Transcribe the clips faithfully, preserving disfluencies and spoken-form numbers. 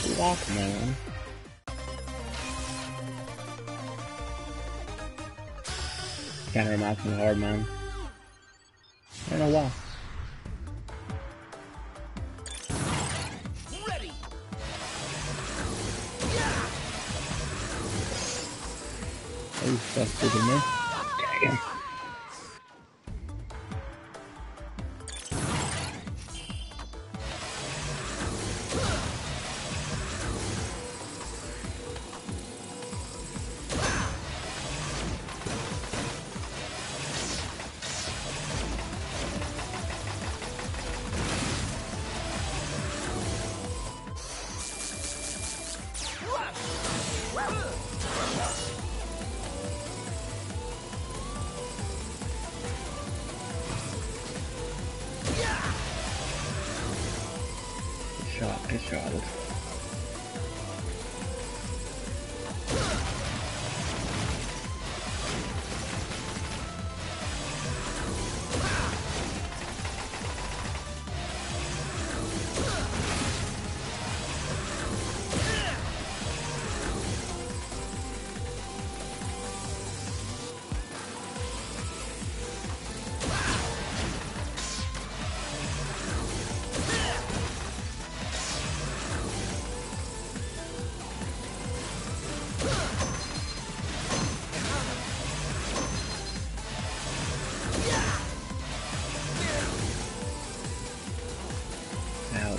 Walkman. Kinda reminds me of Hard Man. I don't know why. Ready. Oh, that's good in there. Dang. Good shot, good shot. Ouch.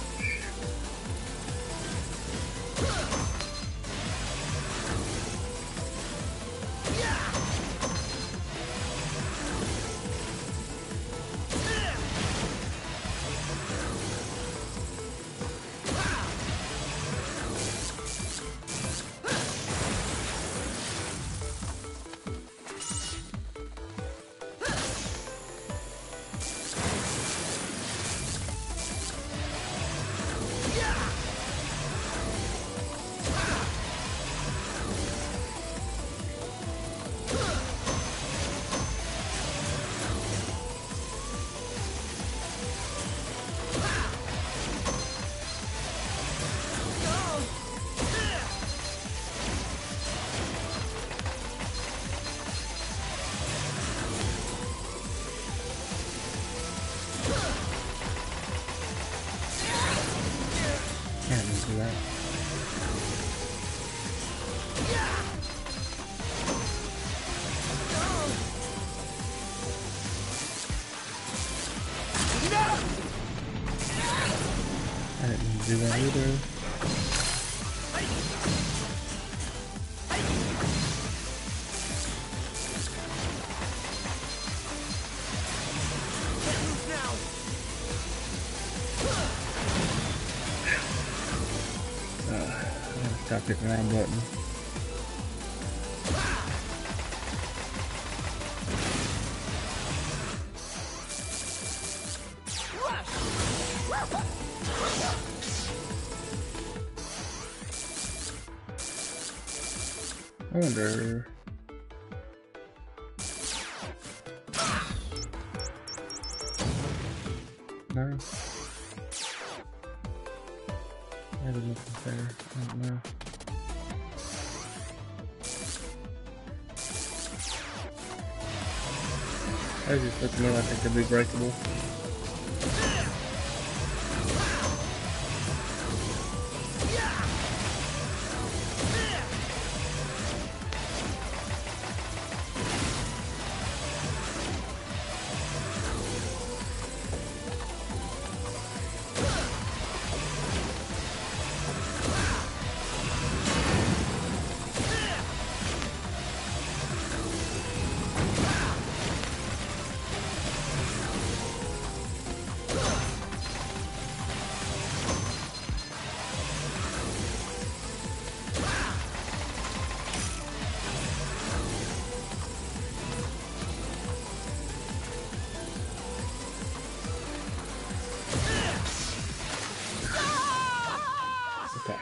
Can't do that. I didn't do that either. Stop hitting that button. I wonder. No. Maybe nothing there. I don't know. That just looks to me like it could be breakable. Okay.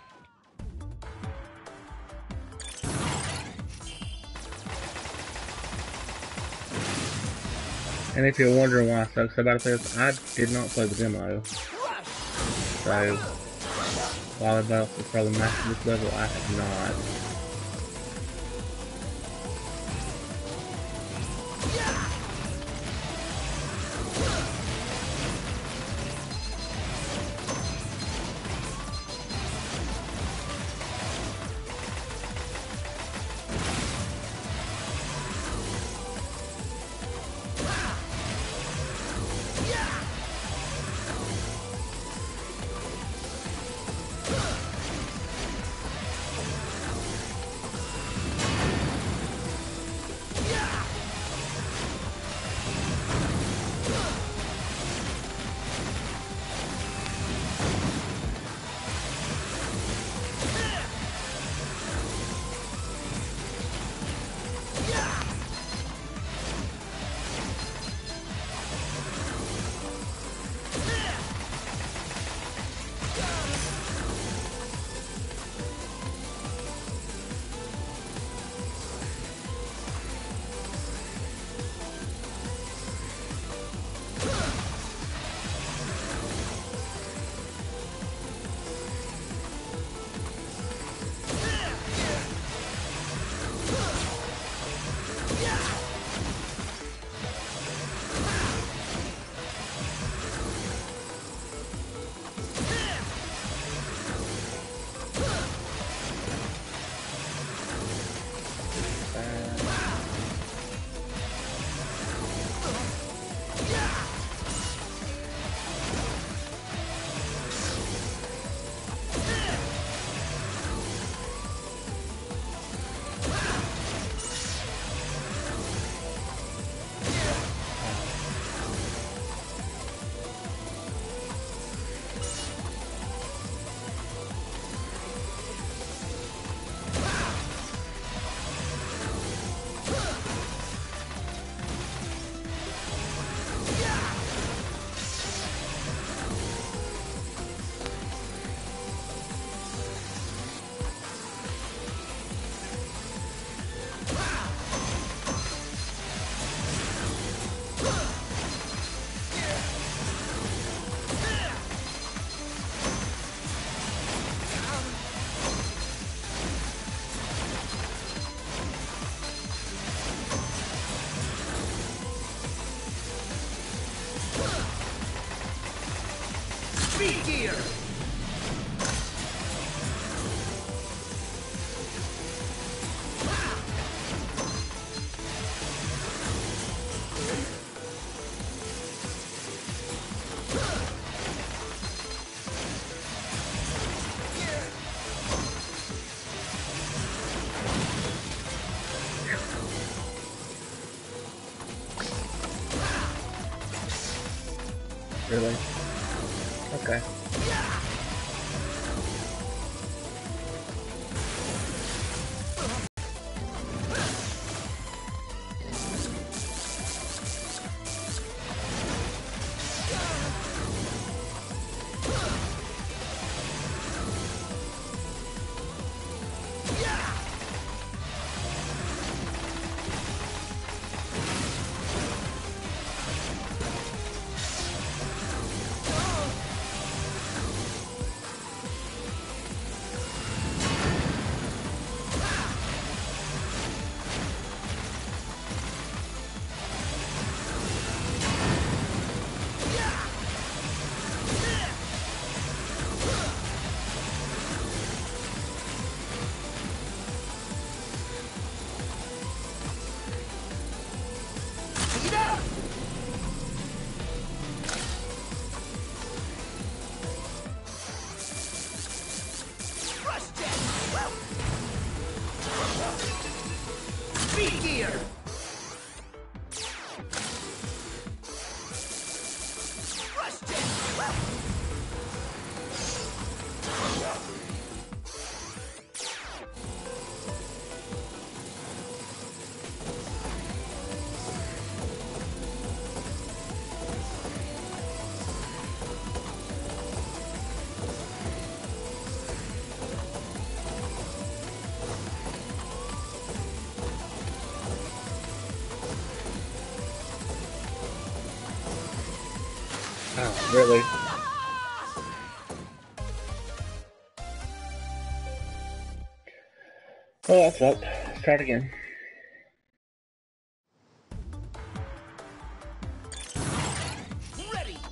And if you're wondering why I suck so about this, I did not play the demo. So, volleyball for probably master this level? I have not. Speed gear! Really? Okay. Speed gear! Rush jet! Oh, really? Oh, that's up. Let's try it again. Ready.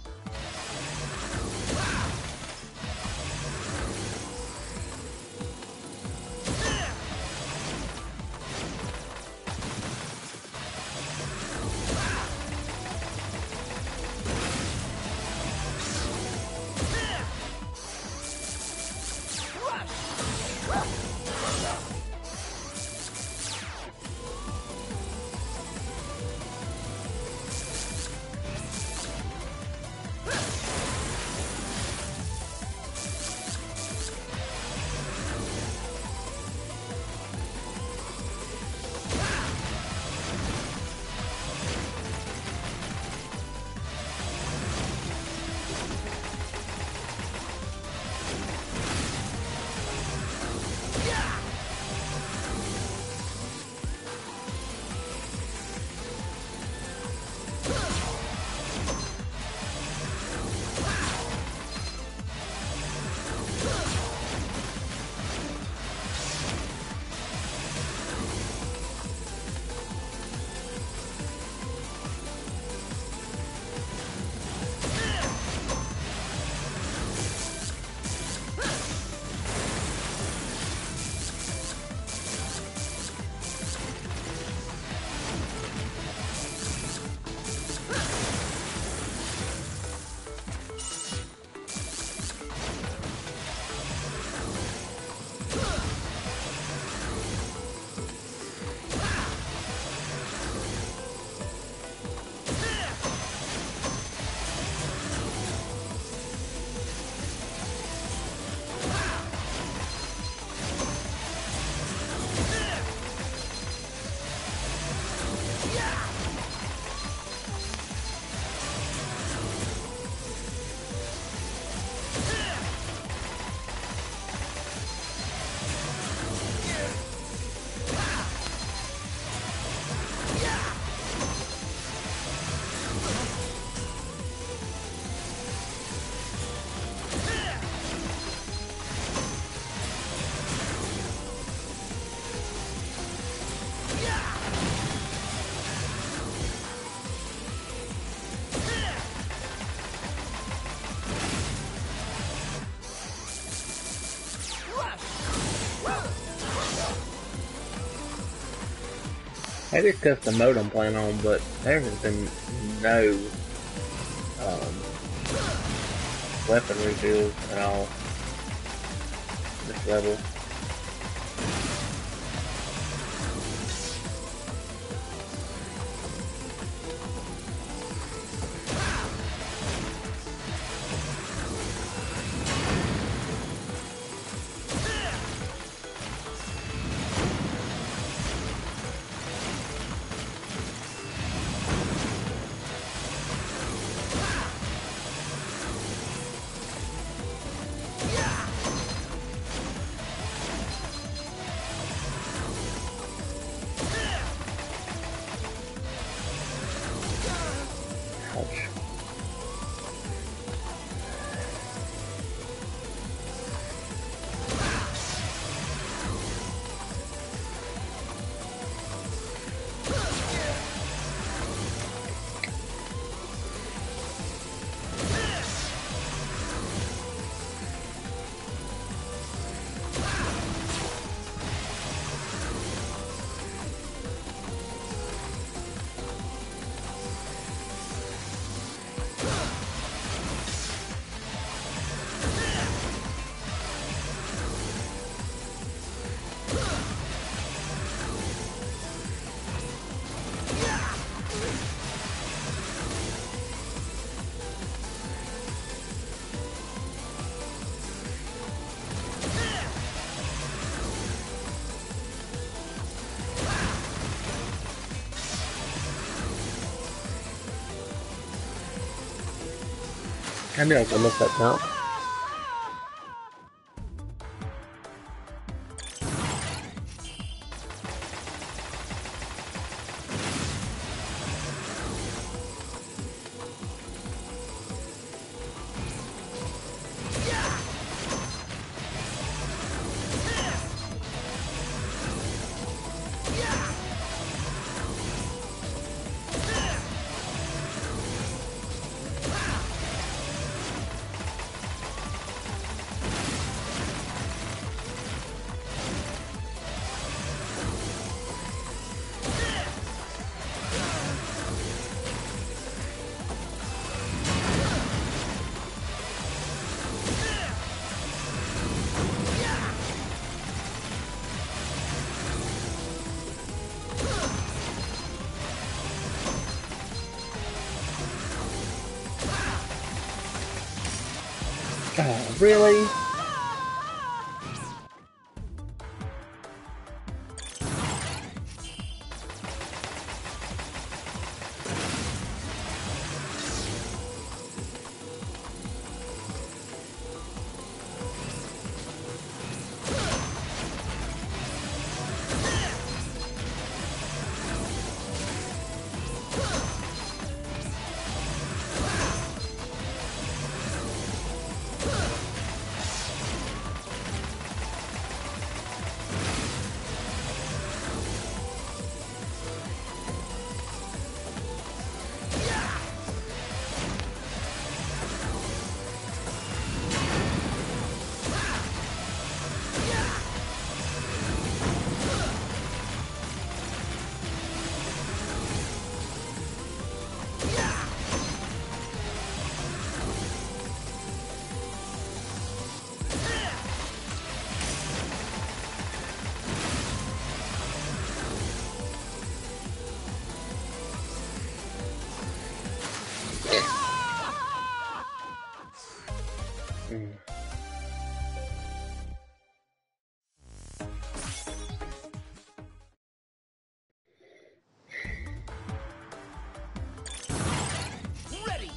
Maybe it's because the mode I'm playing on, but there has been no um, weapon refills at all this level. Ouch. I knew I was gonna miss that jump. Really? Mm. Ready.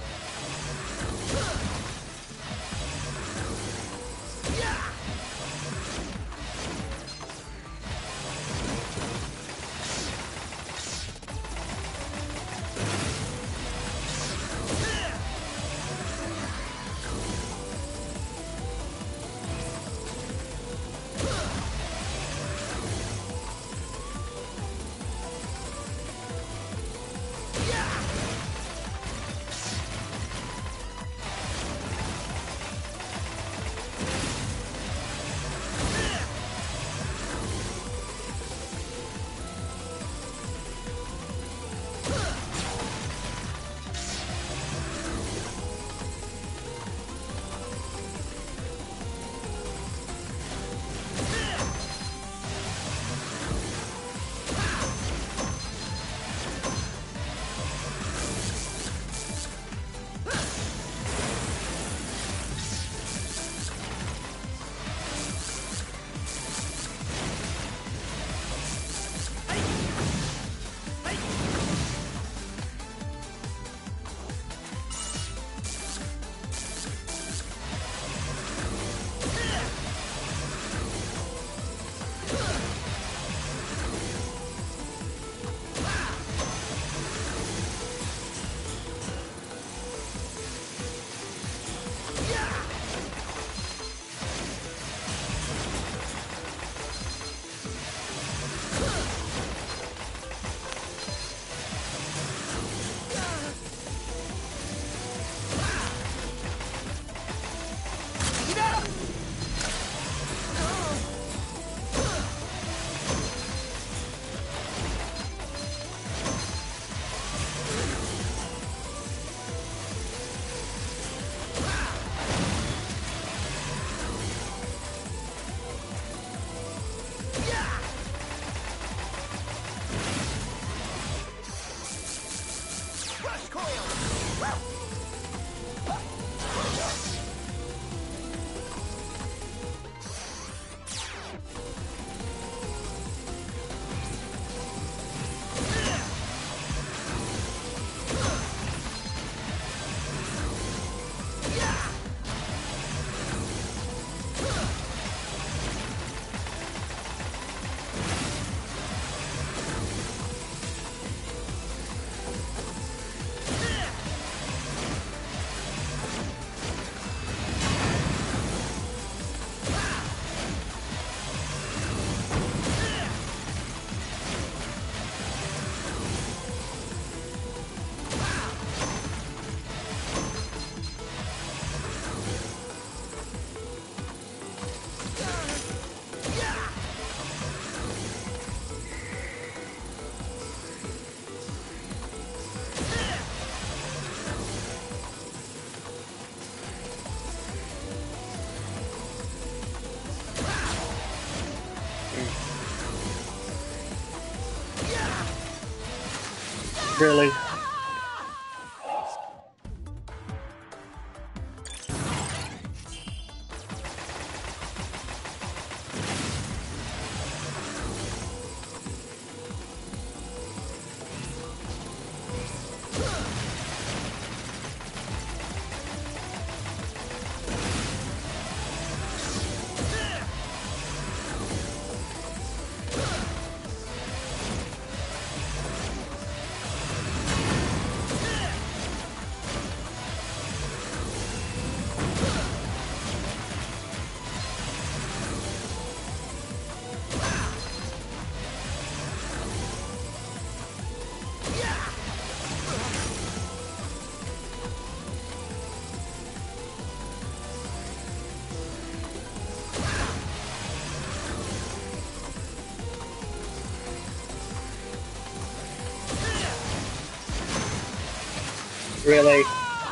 Really? Really?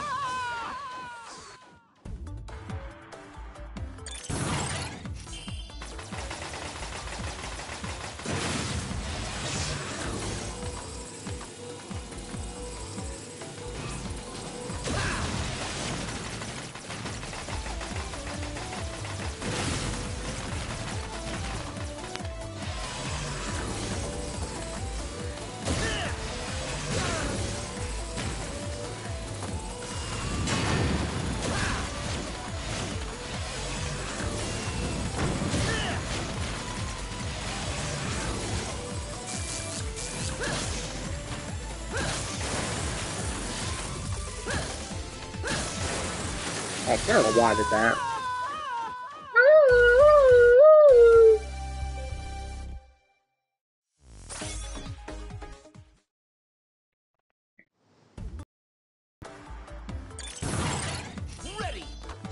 I don't know why I did that. Ready.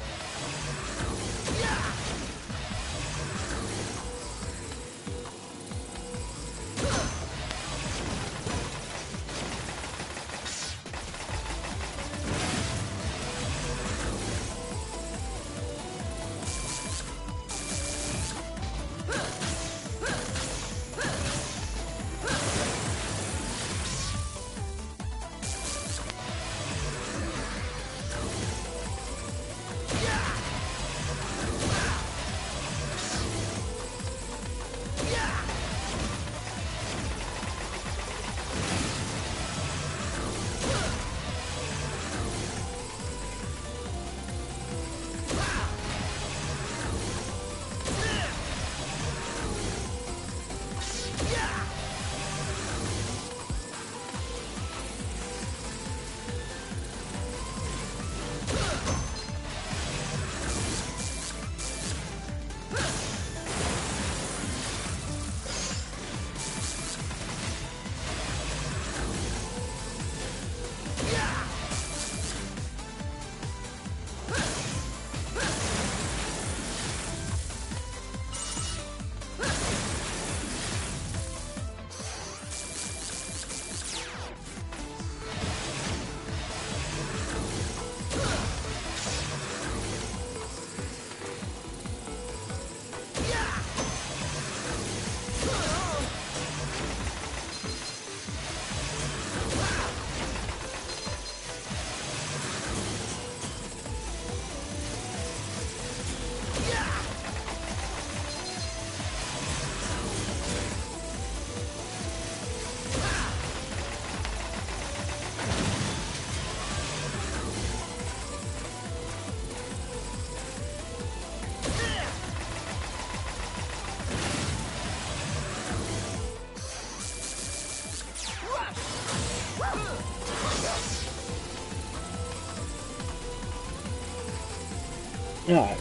Alright.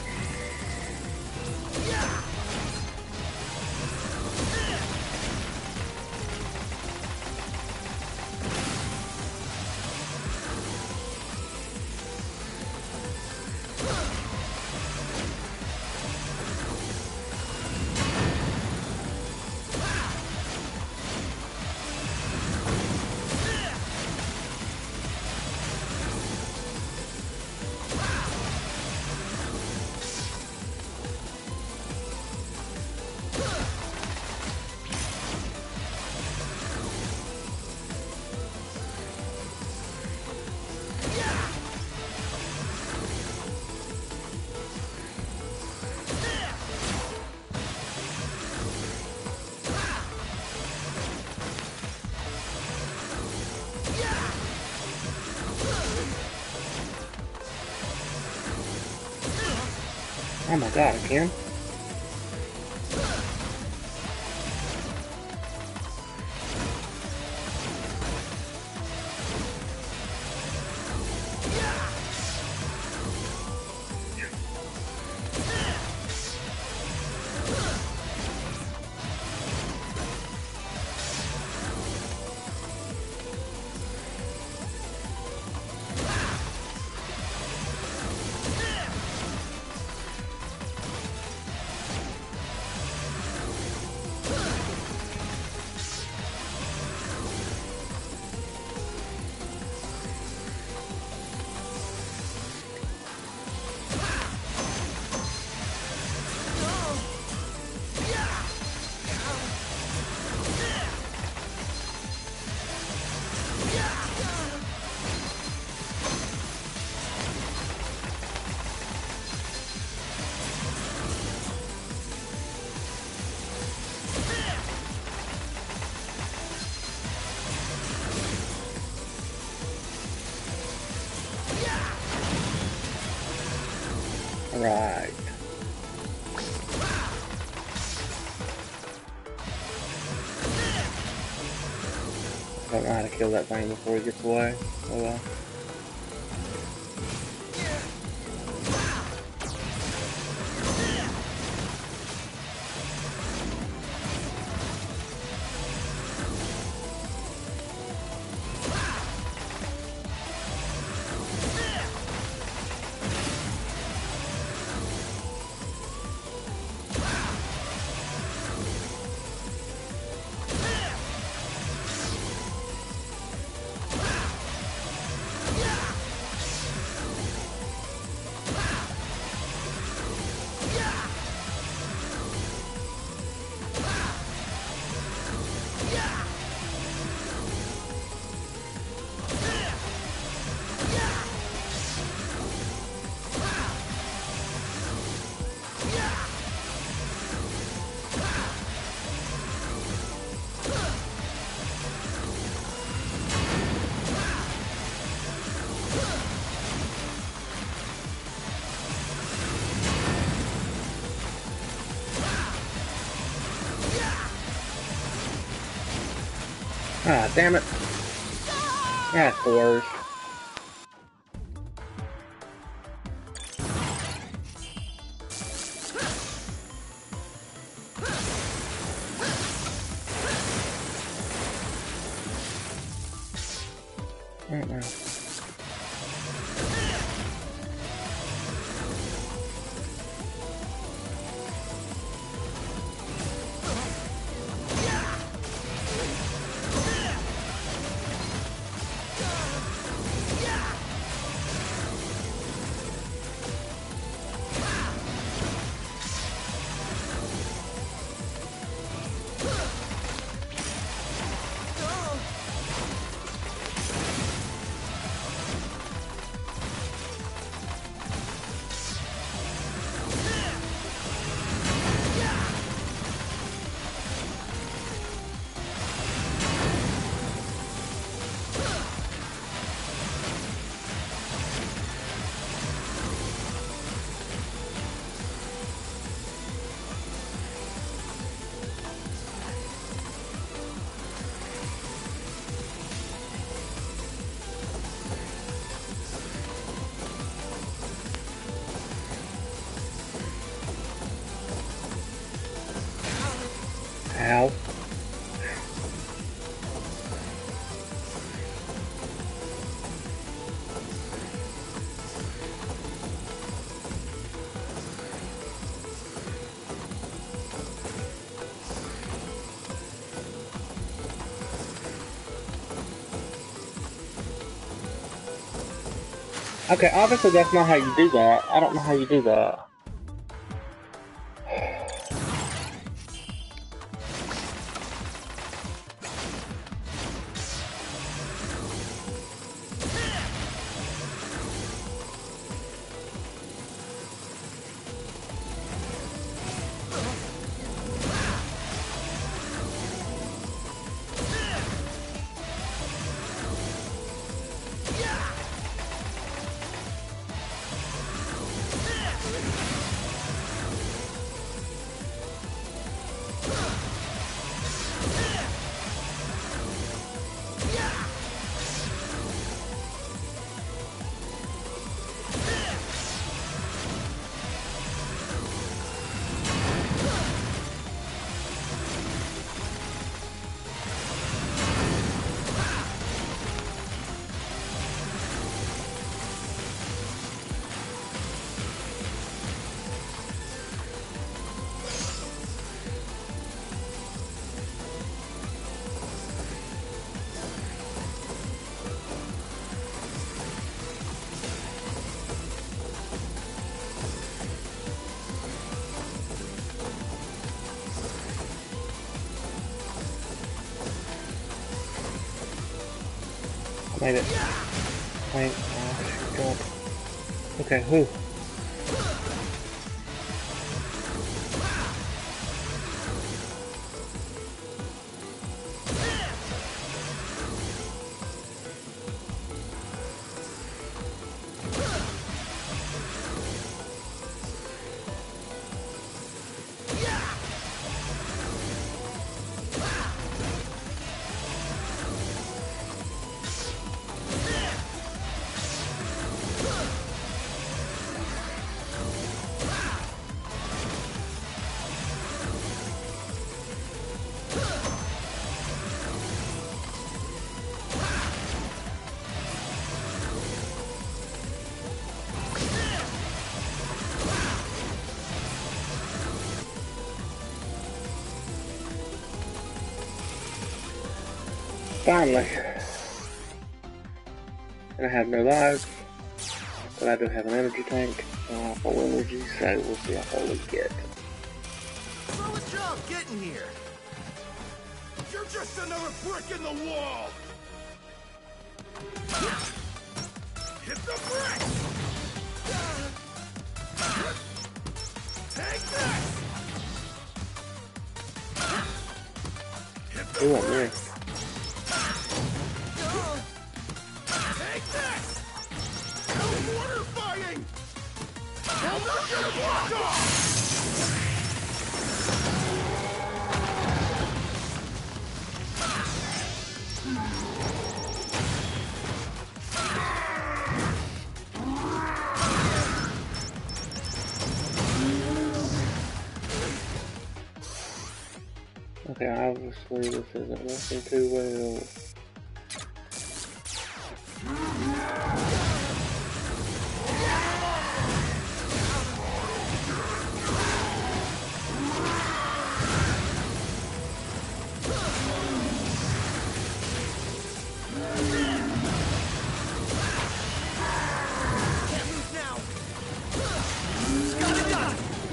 Oh my god, again? Don't know how to kill that thing before he gets away. Oh well. Ah, damn it. Yeah, fours. I don't know. Ow. Okay, obviously that's not how you do that. I don't know how you do that. Made it. Thank oh, God. Okay, who? Finally. And I have no lives, but I do have an energy tank and full energy, so we'll see how far we get. Slowest job getting here. You're just another brick in the wall. Hit the brick. Take this. Hit the Who want me? brick. Take this. No mortar fighting. I'm not gonna block off. Okay, obviously this isn't working too well. Can't lose now. Just gotta die.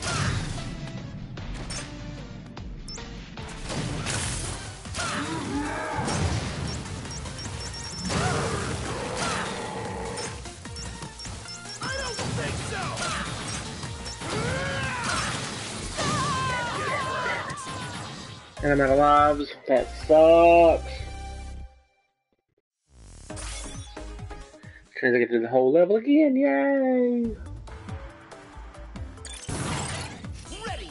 I don't think so. And I'm out of lives. That sucks. Trying to get to the whole level again. Yay! Ready.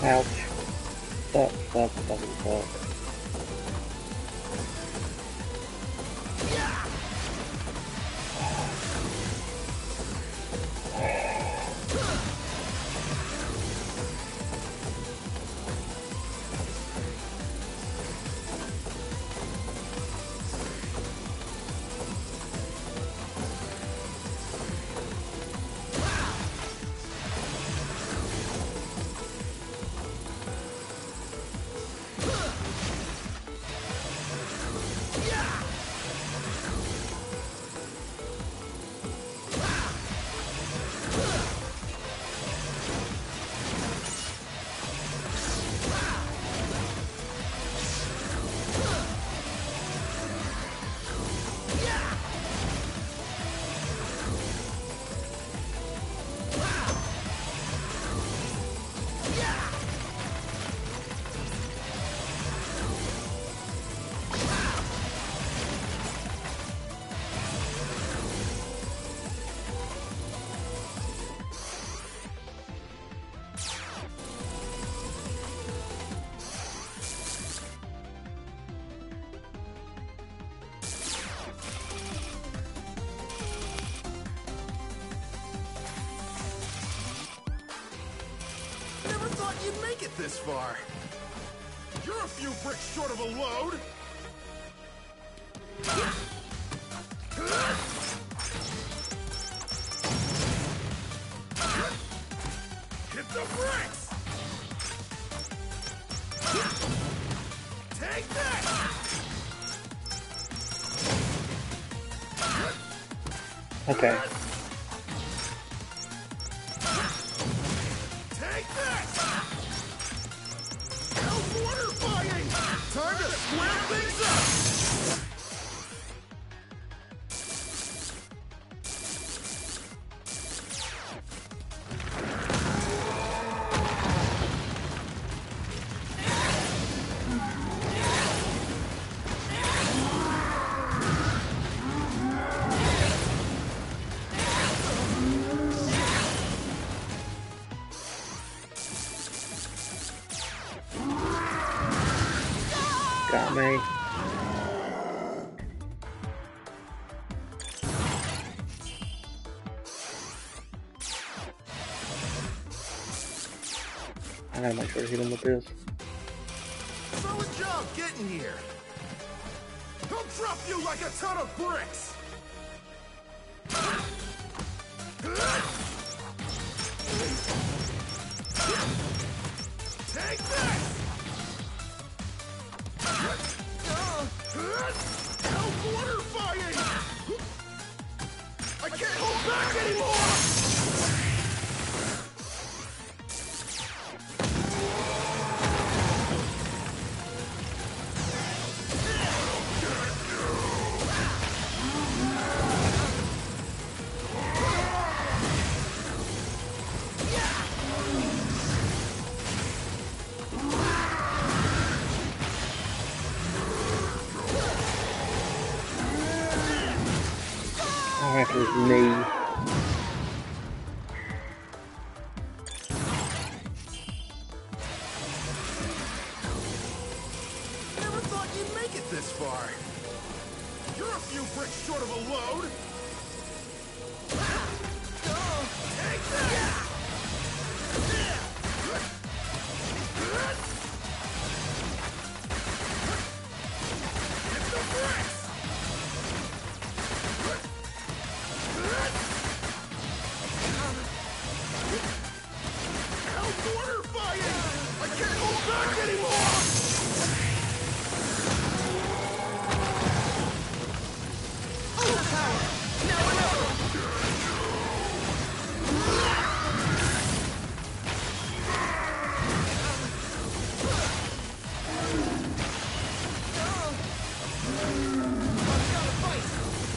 Ouch. Suck, suck, suck, suck. You'd make it this far. You're a few bricks short of a load. Hit the bricks! Take that! Okay. Time to square things up! Got me. I gotta make sure to hit him with this. So a job getting here. He'll drop you like a ton of bricks. Take this! Help water fighting! I can't hold back anymore! After his knee. Never thought you'd make it this far. You're a few bricks short of a load. Take that! Hit the bricks! Water fighting! I can't hold back anymore! Overpower! Now or never! I've got to fight!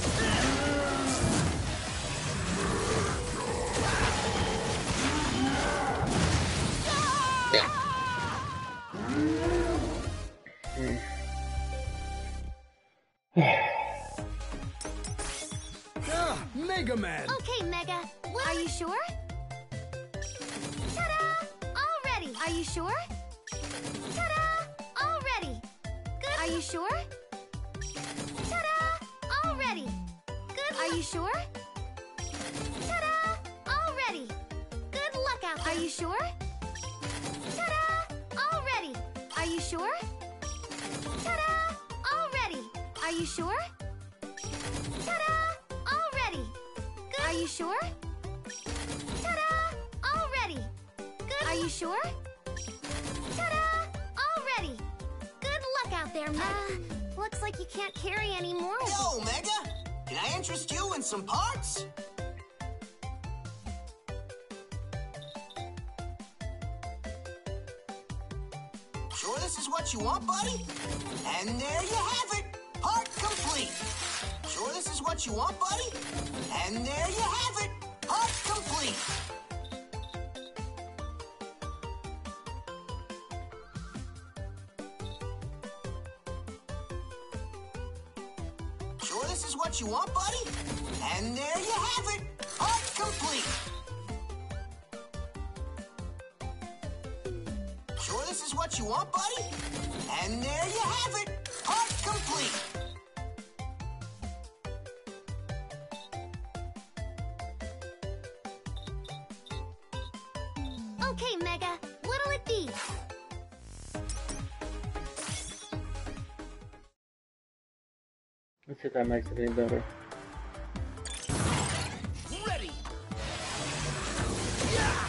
Ah, Mega Man! Okay, Mega. Are you sure? Ta-da! All ready. I Are you sure? Ta-da! All ready. Good. Are you sure? Ta-da! All ready. Good. Are you sure? Ta-da! All ready. Good luck out there. Are you sure? Ta-da! All ready. Are you sure? Ta-da! All ready. Are you sure? Ta-da! All ready. Good. Are you sure? Ta-da! All ready. Good. Are you sure? Ta-da! All ready. Good luck out there, Mega. Uh, looks like you can't carry any more. Yo, Mega! Can I interest you in some parts? Sure this is what you want, buddy? And there you have it! Part complete! Sure this is what you want, buddy? And there you have it! Part complete! Sure this is what you want, buddy? And there you have it! Part complete! Sure this is what you want, buddy? And there you have it! Part complete! Okay, Mega. What'll it be? Let's see if that makes it any better. Ready! Yeah!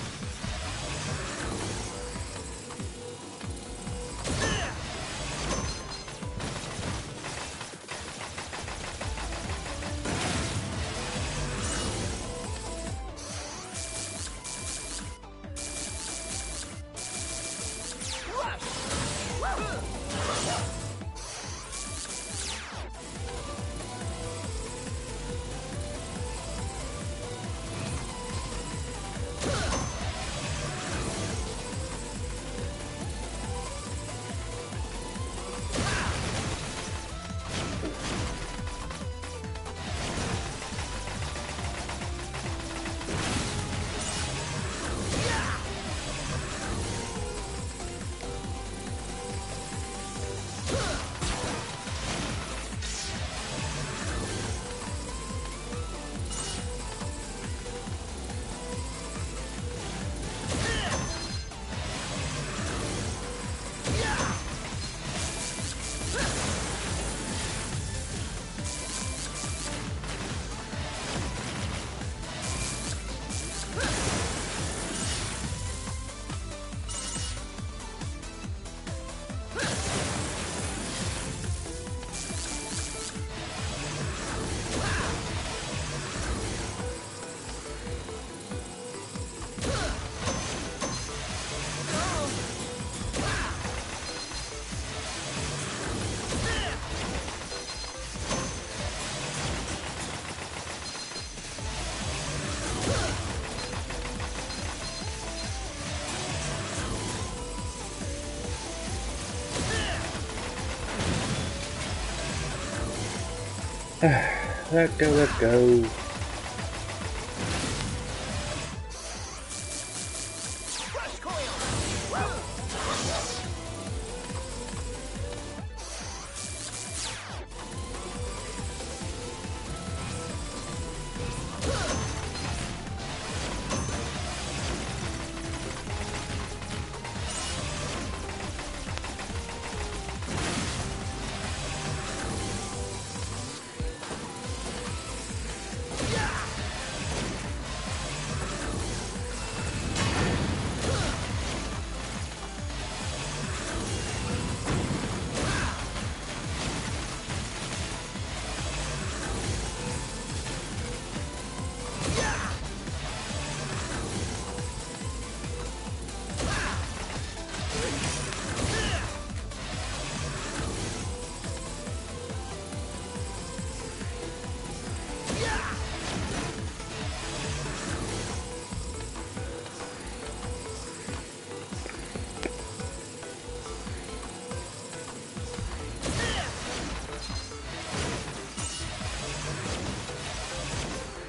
Let's go, let's go. Crush coil!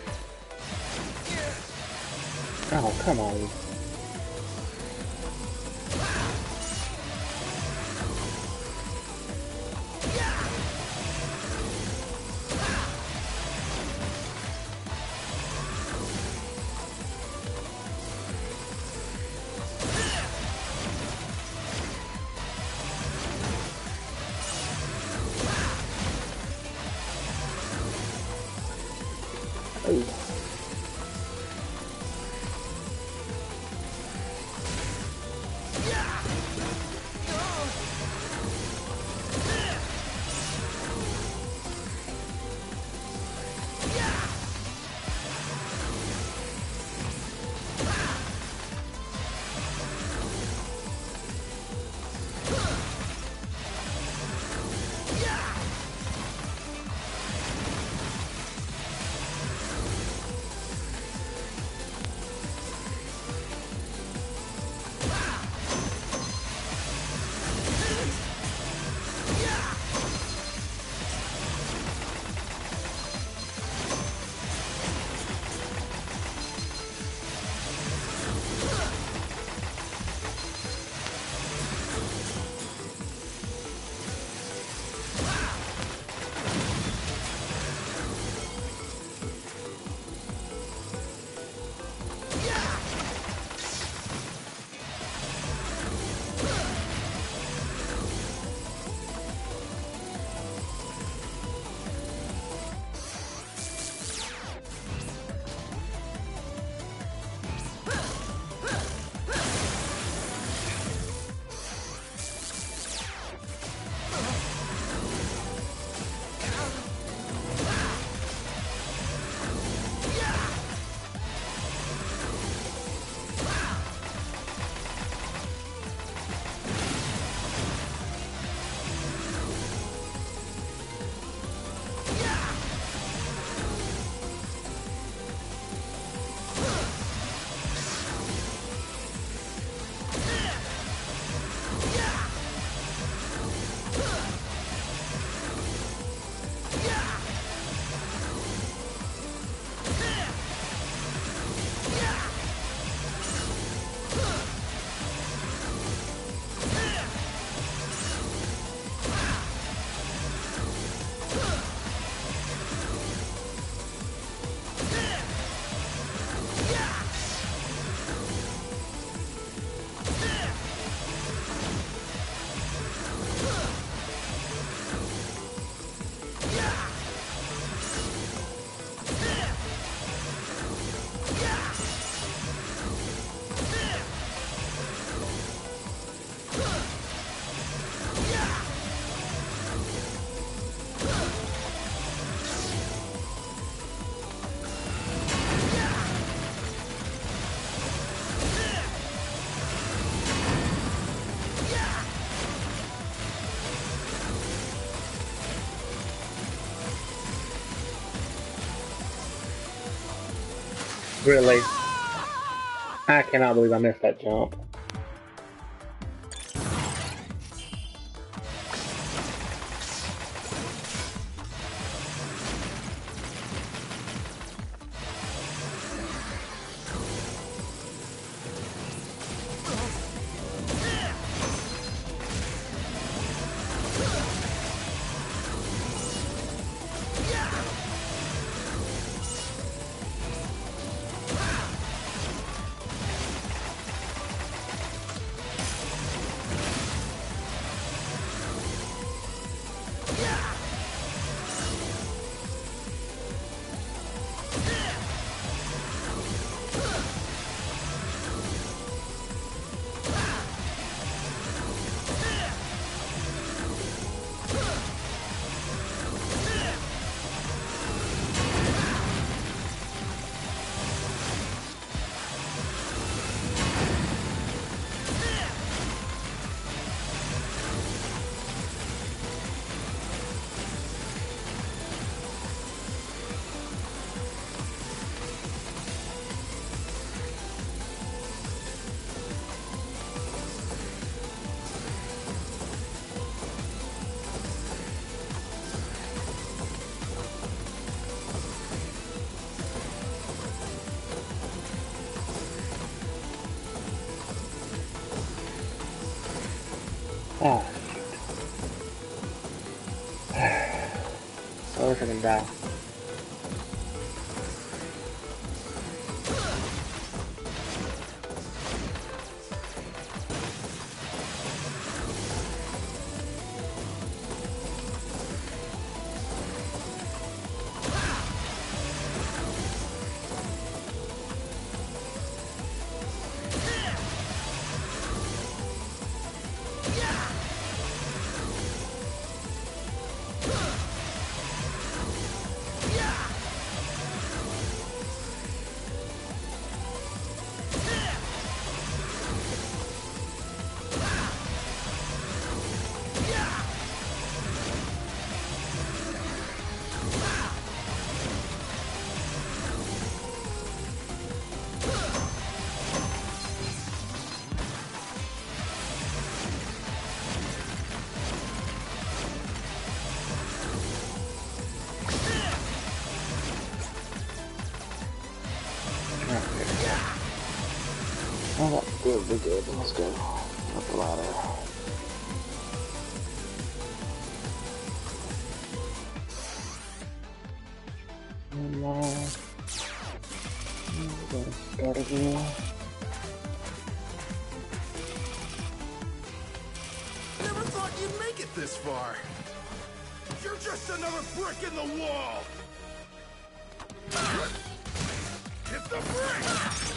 Oh, come on. Really? I cannot believe I missed that jump. Ah, shoot. I wish I can die. Oh, that's good, we're good. Let's go. Up the ladder. And now, we're gonna start again. Never thought you'd make it this far. You're just another brick in the wall. Hit the brick!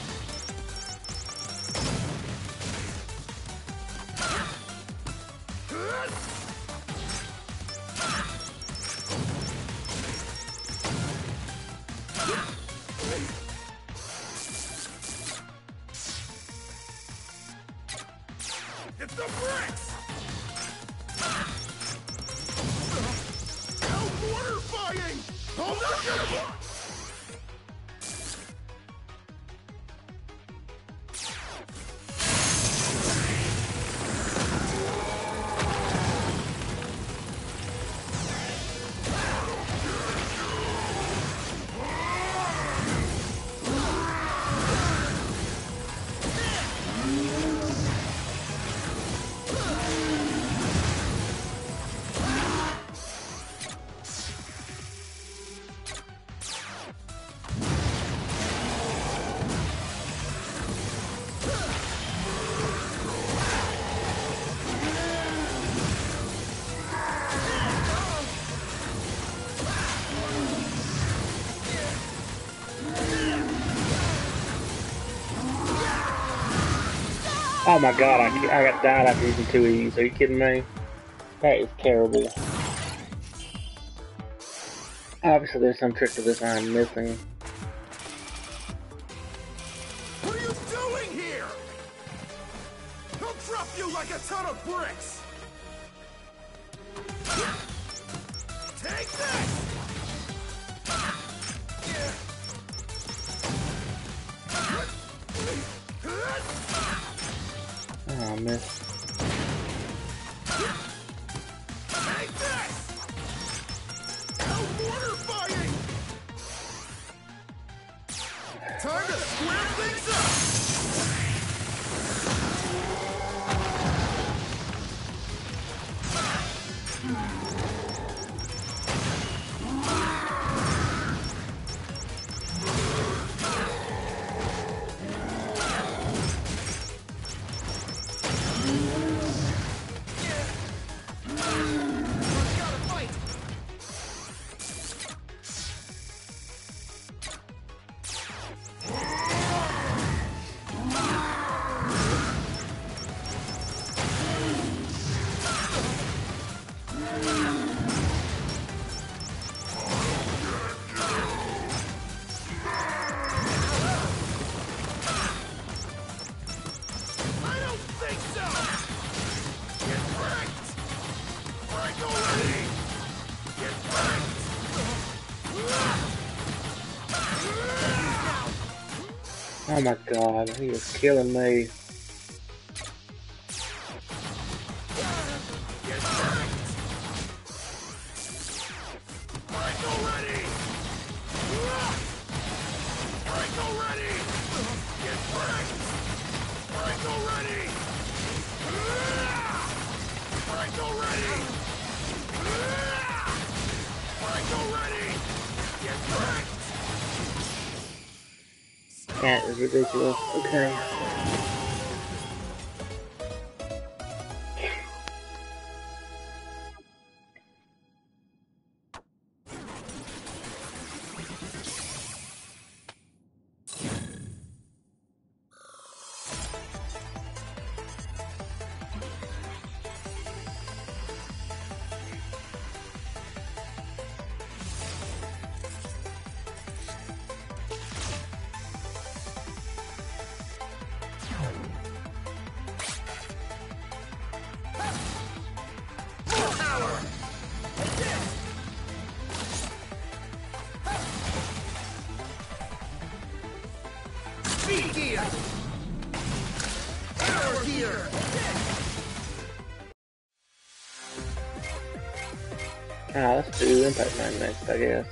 It's the bricks! No mortar fighting! I'll not get one! Oh my god, I, I got died after using two E's. Are you kidding me? That is terrible. Obviously there's some trick to this I'm missing. What are you doing here? He'll drop you like a ton of bricks! Take this! I missed. Take this! No water fighting! Time to square things up! Oh my god, he is killing me. Cat is ridiculous. Okay. Speed gear! Power gear! Ah, let's do Impact Man next, I guess.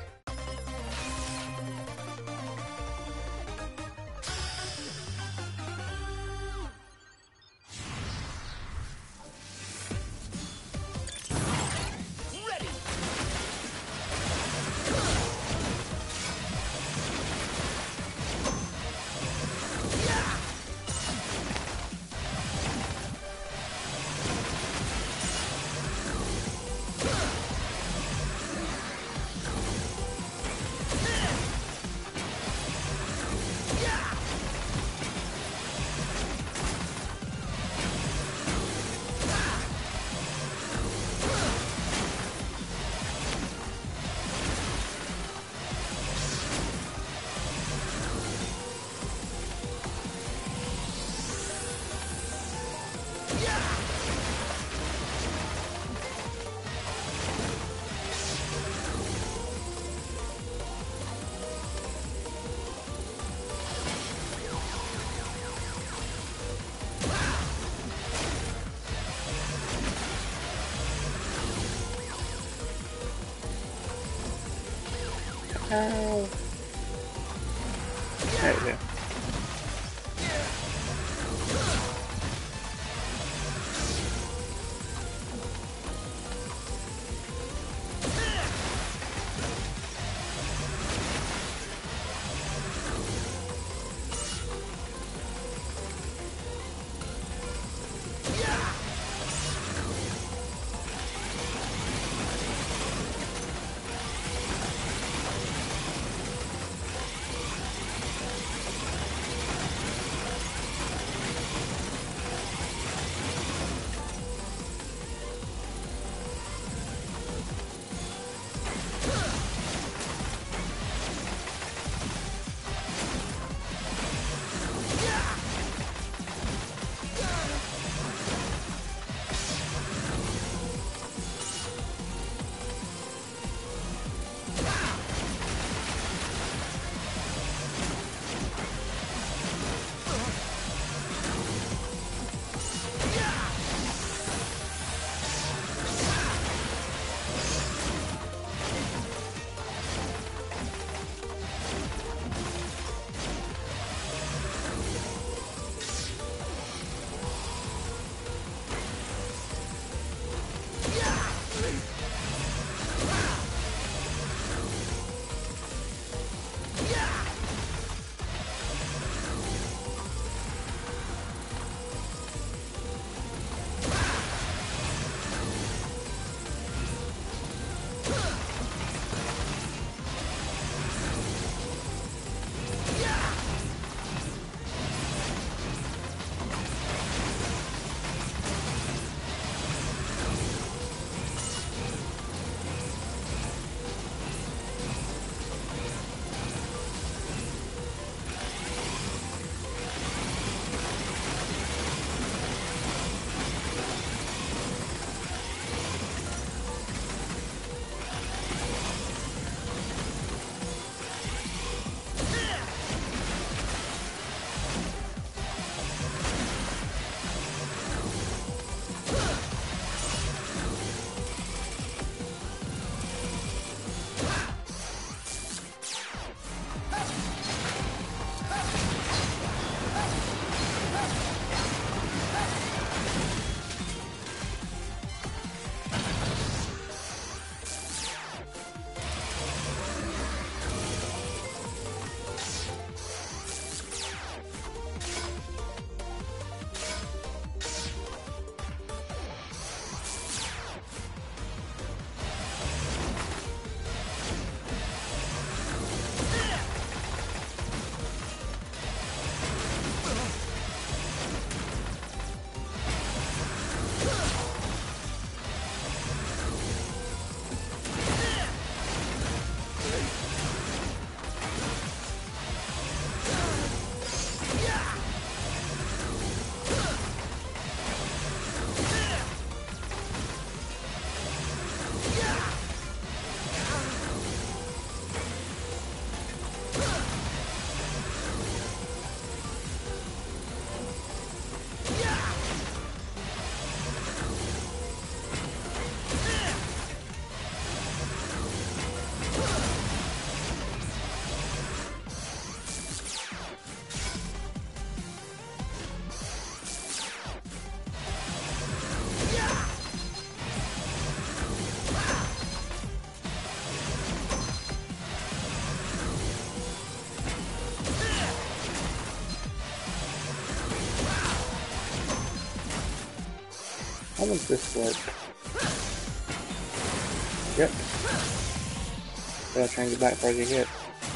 Oh. There we go. How does this work? Yep. Gotta try and get back before I get hit.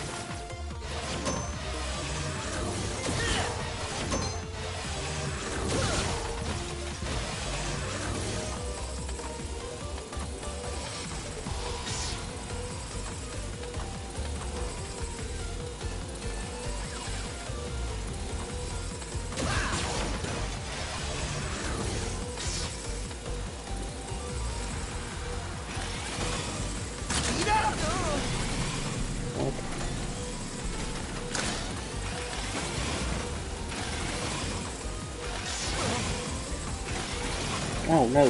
Oh no.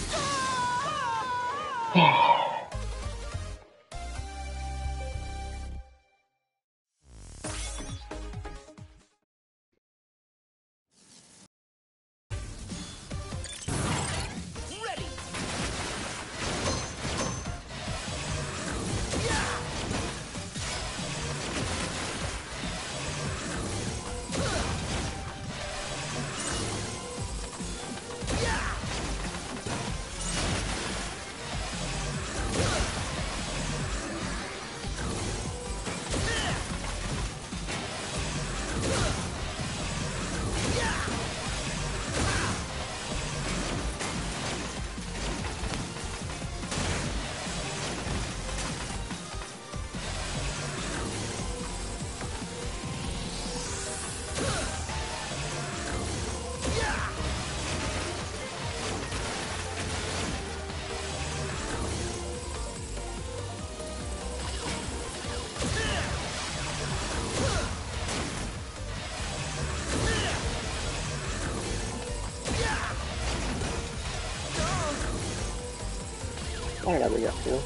Why did I bring that for?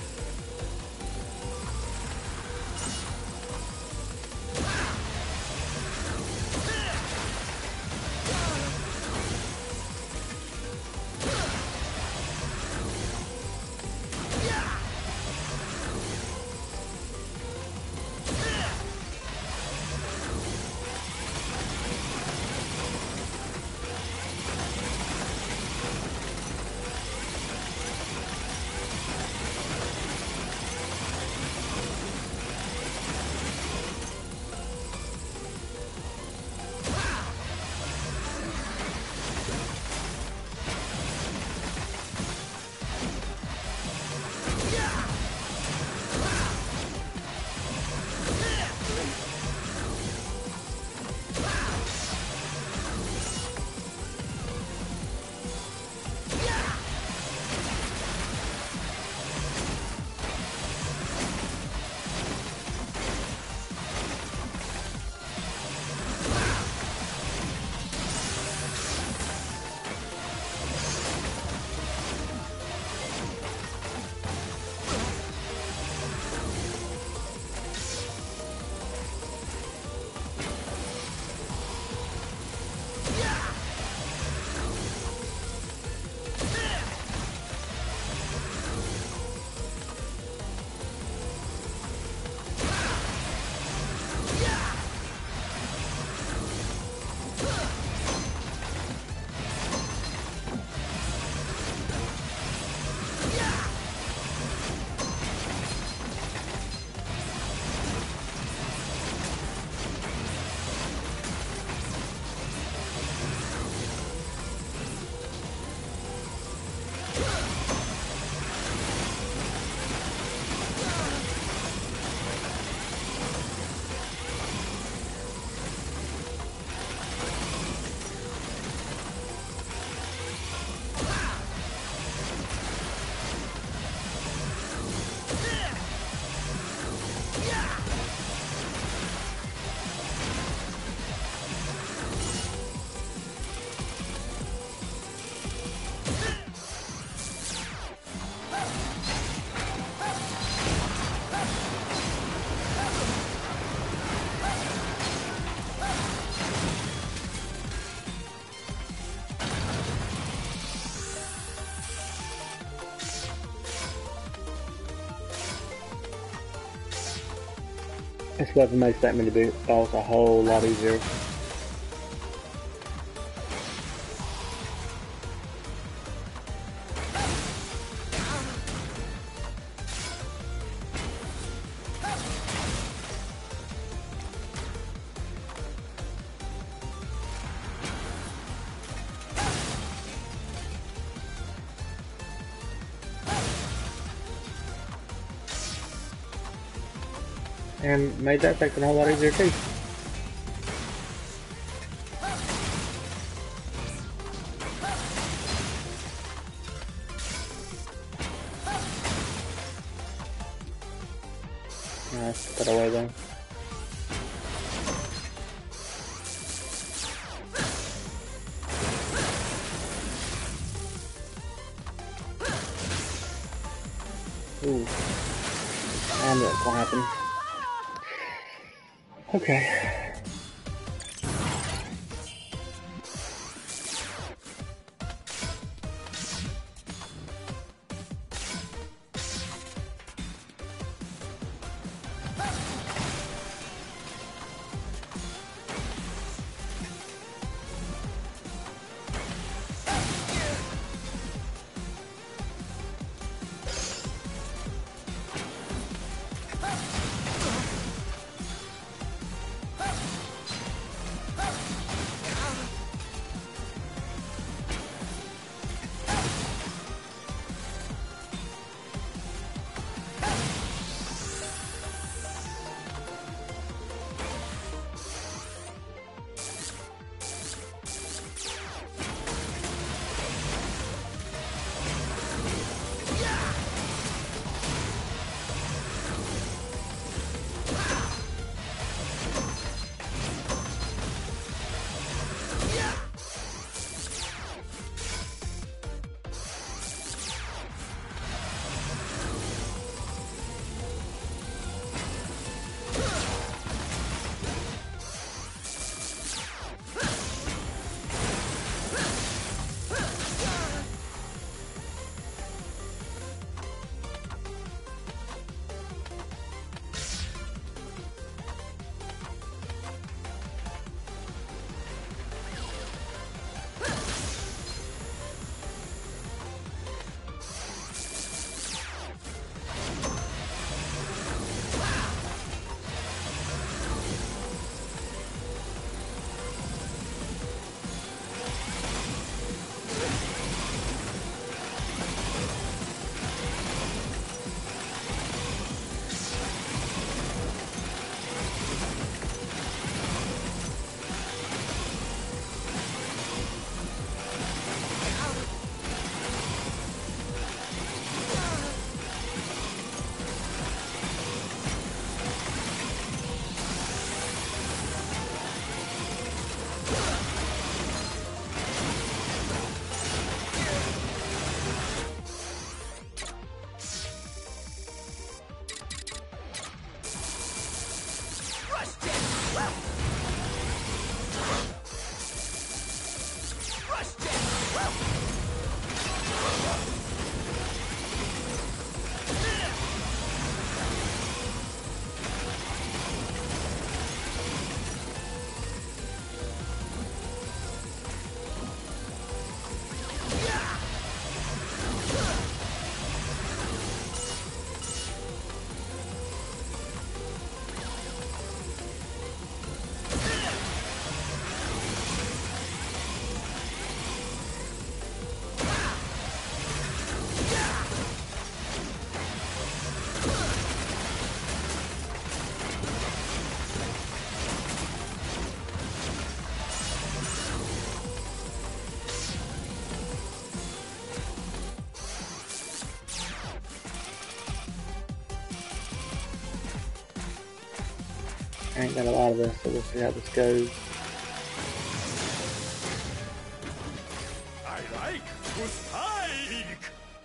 This weapon makes that many big balls a whole lot easier. And made that section a whole lot easier too. Nice, put that away then. Ooh. I knew that's gonna happen. Okay. I ain't got a lot of this, so we'll see how this goes. I like to spike!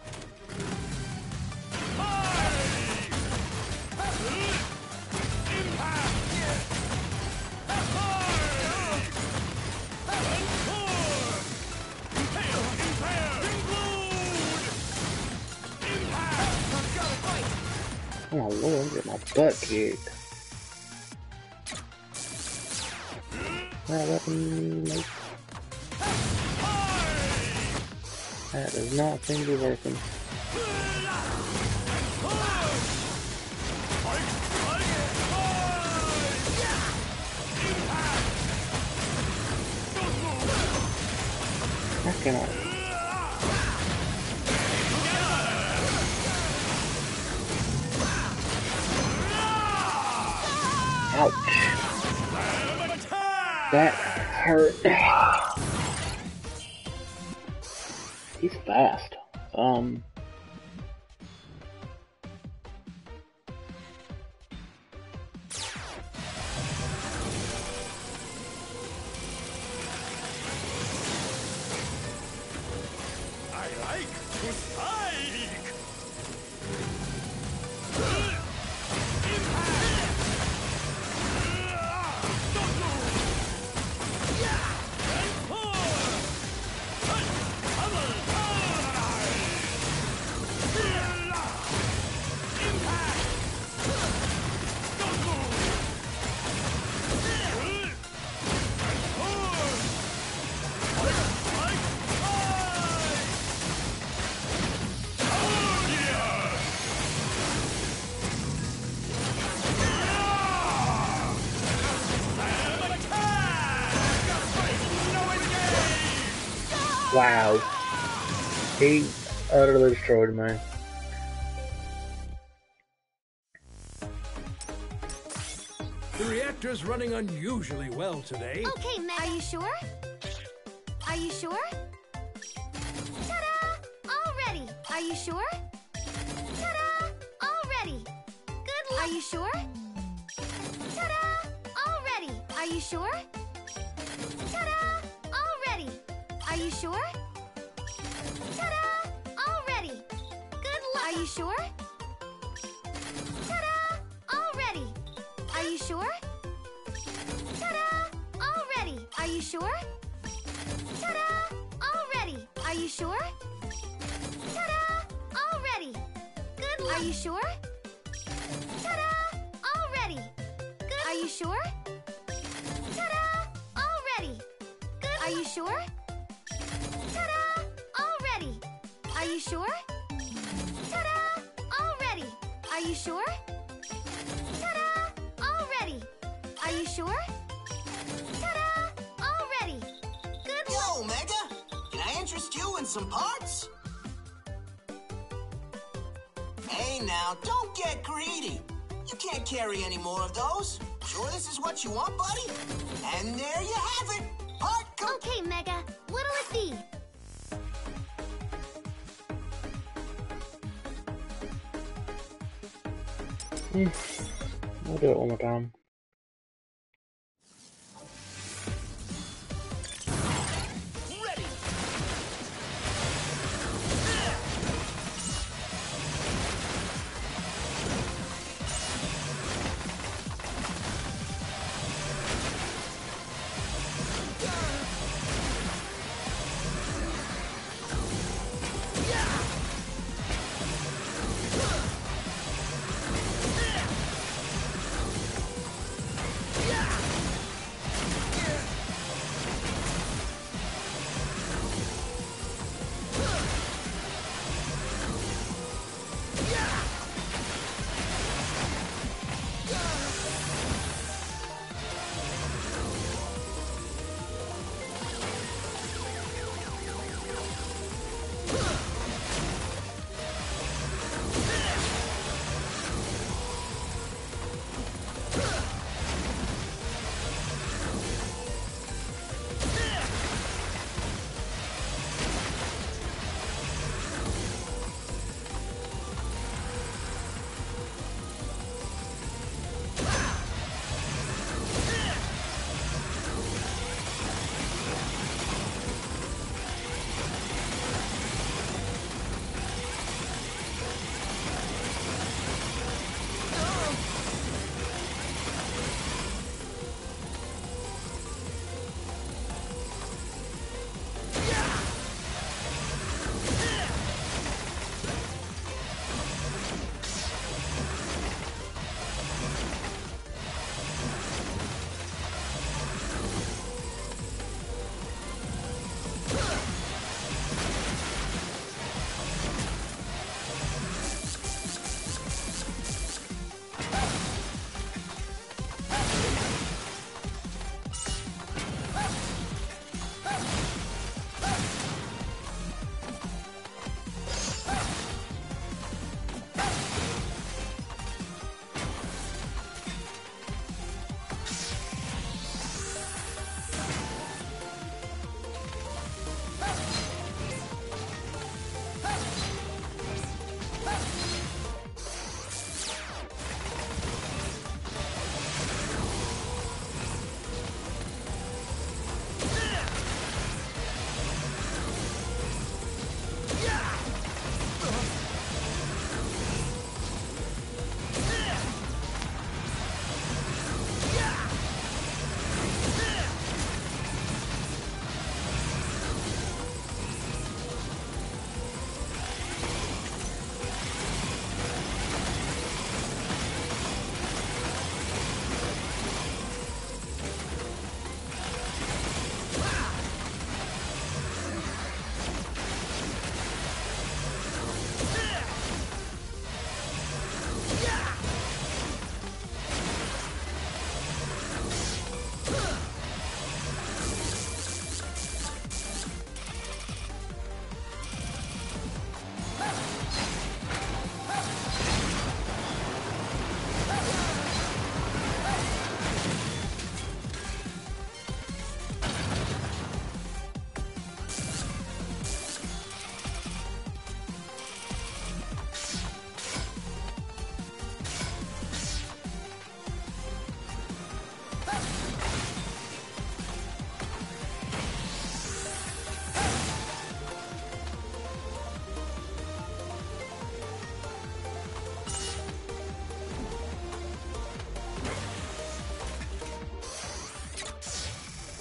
Oh lord, I'm getting my butt kicked. That weapon, nope. That does not seem to be working. I cannot. That hurt. He's fast. Um. I like to spike. Wow. He utterly destroyed me. The reactor's running unusually well today. Okay, Meg. Are you sure? Are you sure? Ta-da! All ready. Are you sure? Ta-da! All ready. Good luck. Are you sure? Ta-da! All ready. Are you sure? Ta-da! All ready. Are you sure? Ta-da! All ready. Good luck. Are you sure? Ta-da! All ready. Are you sure? Ta-da! All ready. Are you sure? Ta-da! All ready. Are you sure? Ta-da! All ready. Good luck. Are you sure? Ta-da! All ready. Good. Are you sure? Ta-da! All ready. Good. Are you sure? Ta-da! All ready. Are you sure? Ta-da! All ready. Are you sure? Ta-da! All ready. Are you sure? Ta-da! All ready. Good luck. Yo, Mega, can I interest you in some parts? Hey now, don't get greedy. You can't carry any more of those. Sure this is what you want, buddy? And there you have it. Part com- Okay, Mega. What'll it be? Hmm. We'll do it one more time. Ready.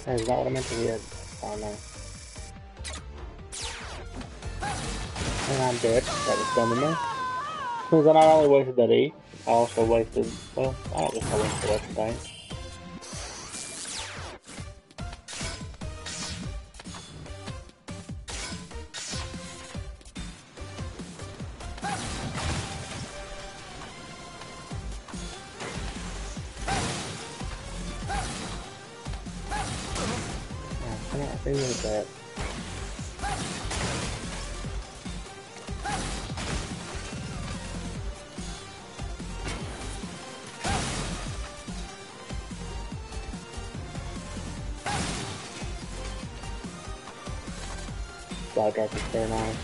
That's not what I meant to hit. Oh no. And I'm dead. That was dumb of me. Because I not only wasted that E, I also wasted, well, I don't guess I wasted that tank. I cannot deal with that. Slide drop is very nice.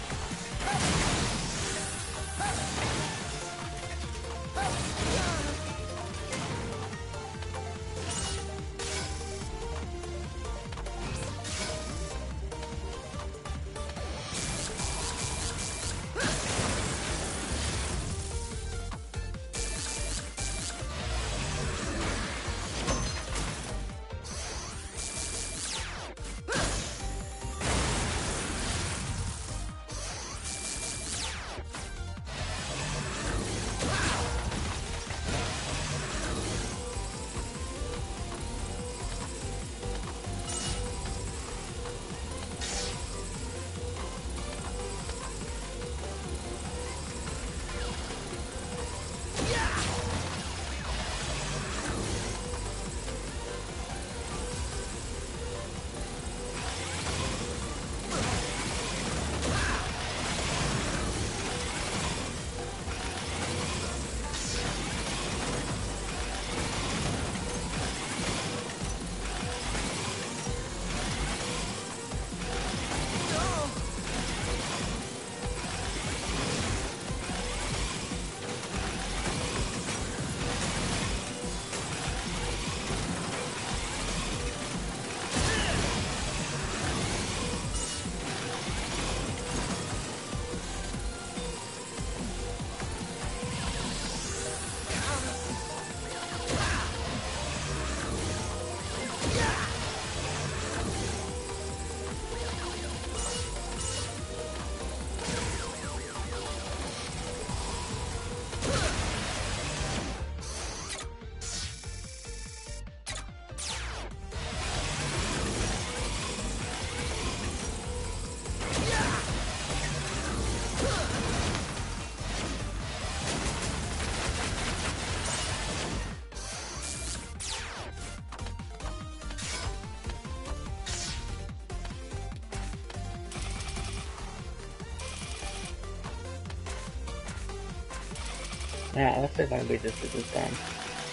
Yeah, let's see if I can beat this at this time.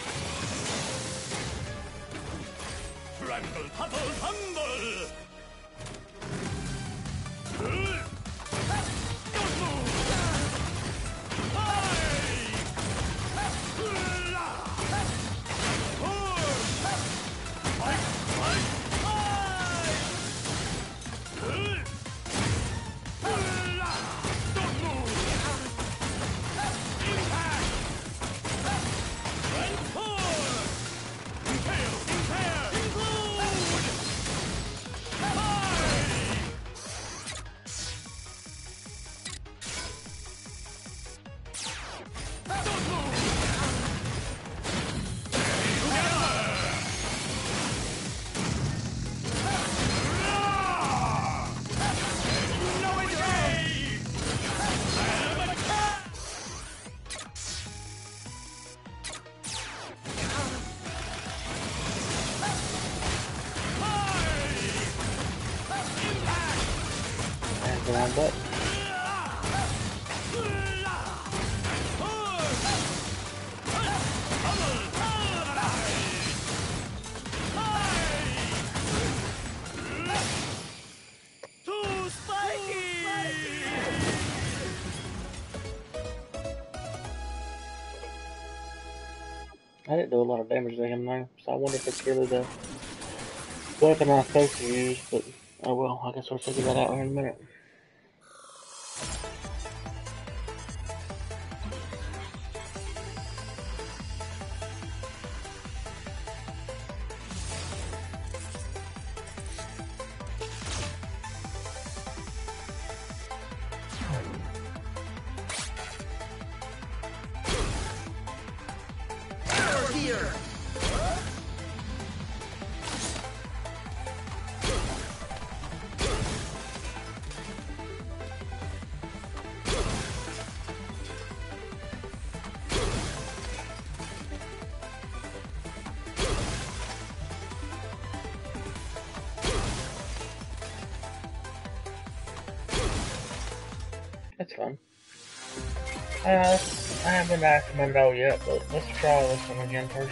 Rumble, tumble, tumble! The wrong button. Too spiky! I didn't do a lot of damage to him though, so I wonder if it's really the weapon I'm supposed to use, but oh well, I guess we'll figure that out here in a minute. fun. Uh, I haven't been to Acrimando yet, but let's try this one again first.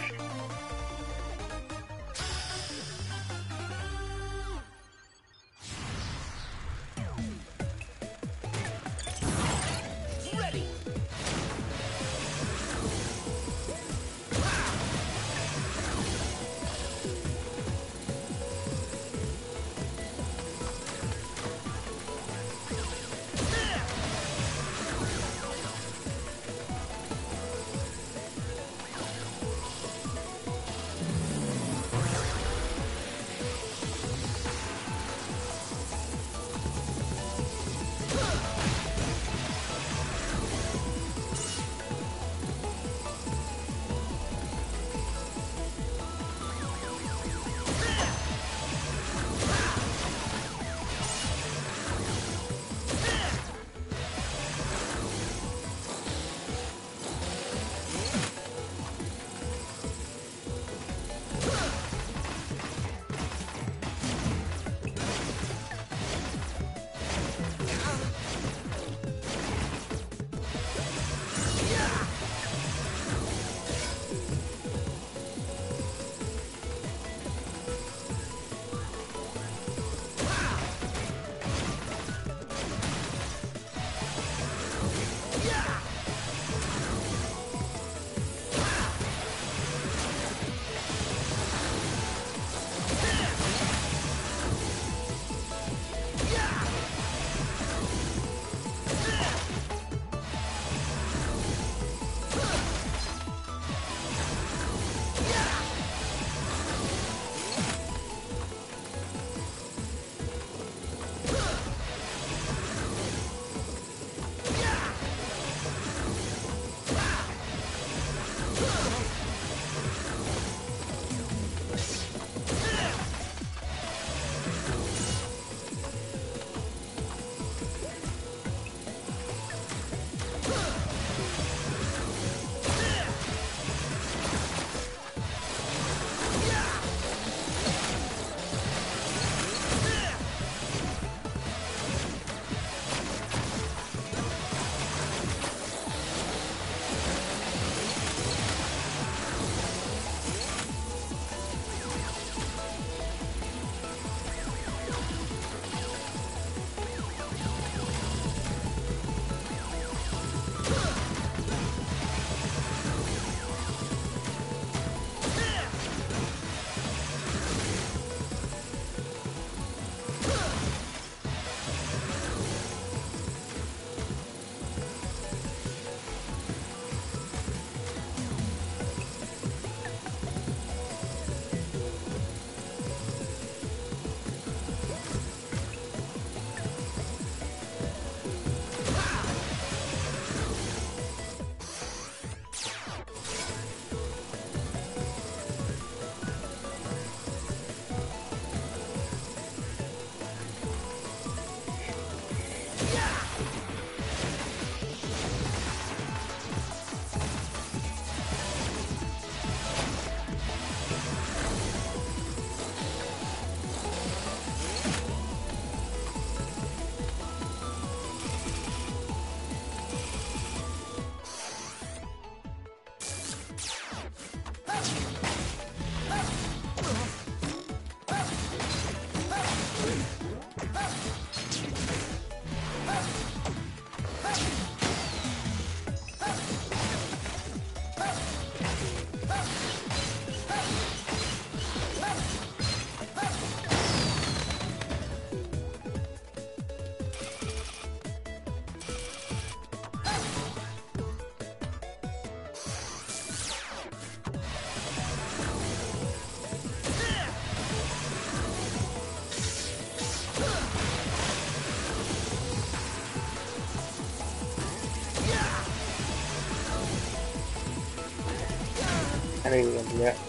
I knew you were going to do that.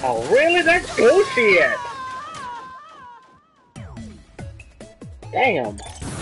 Oh, really? That's bullshit! Damn.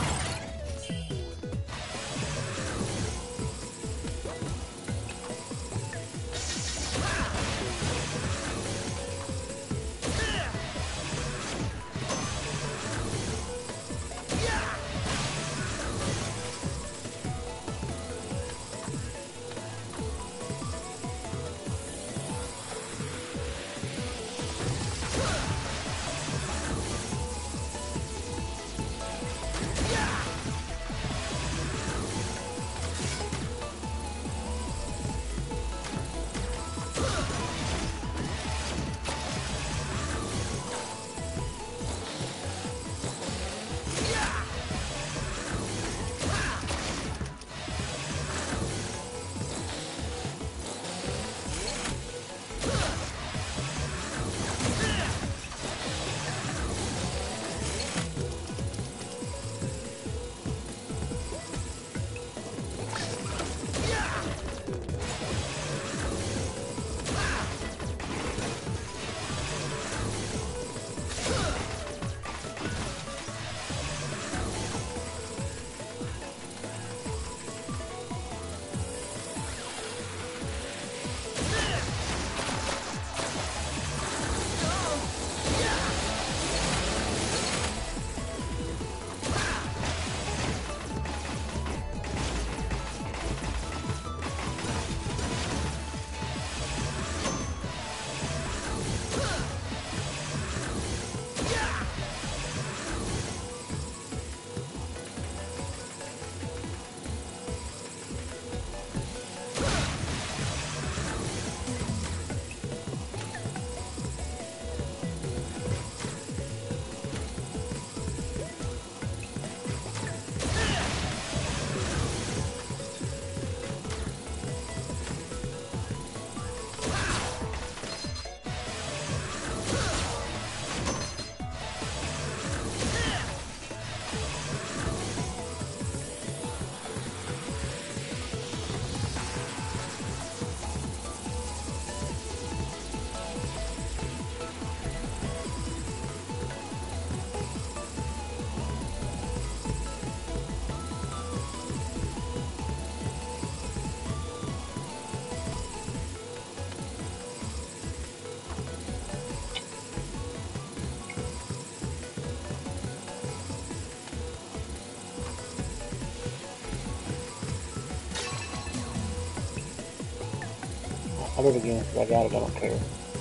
I'll do it again because I got it, I don't care.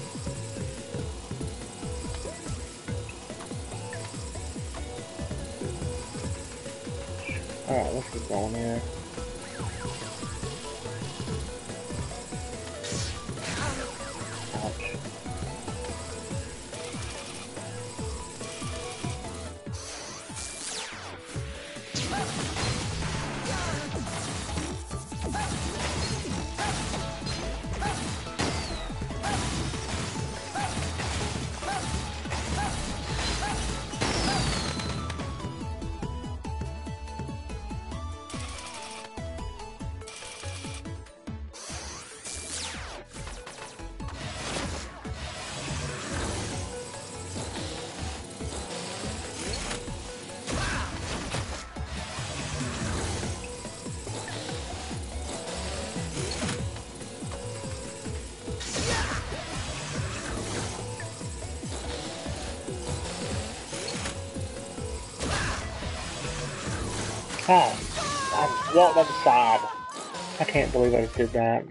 Alright, let's keep going here. Ouch. Oh, I walked on the side. I can't believe I just did that.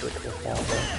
switch with Alpha.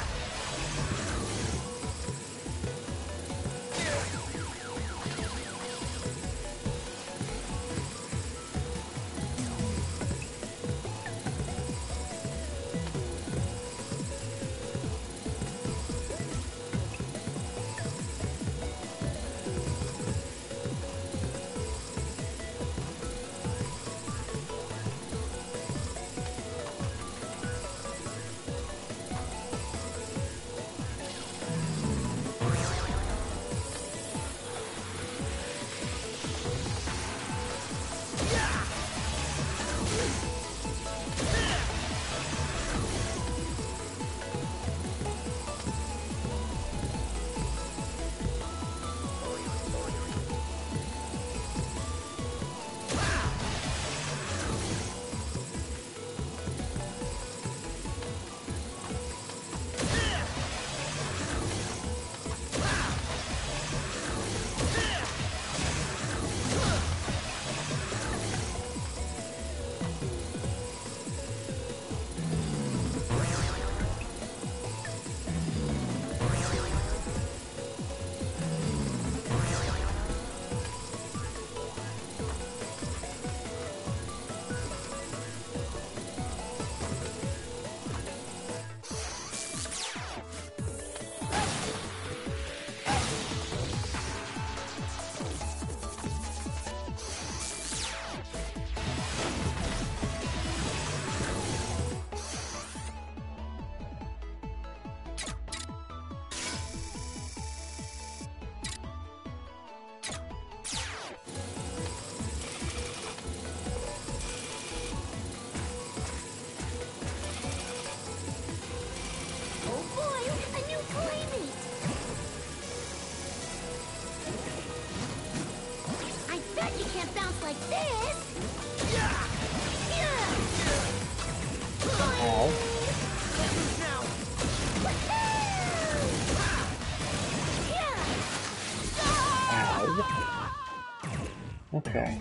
Okay.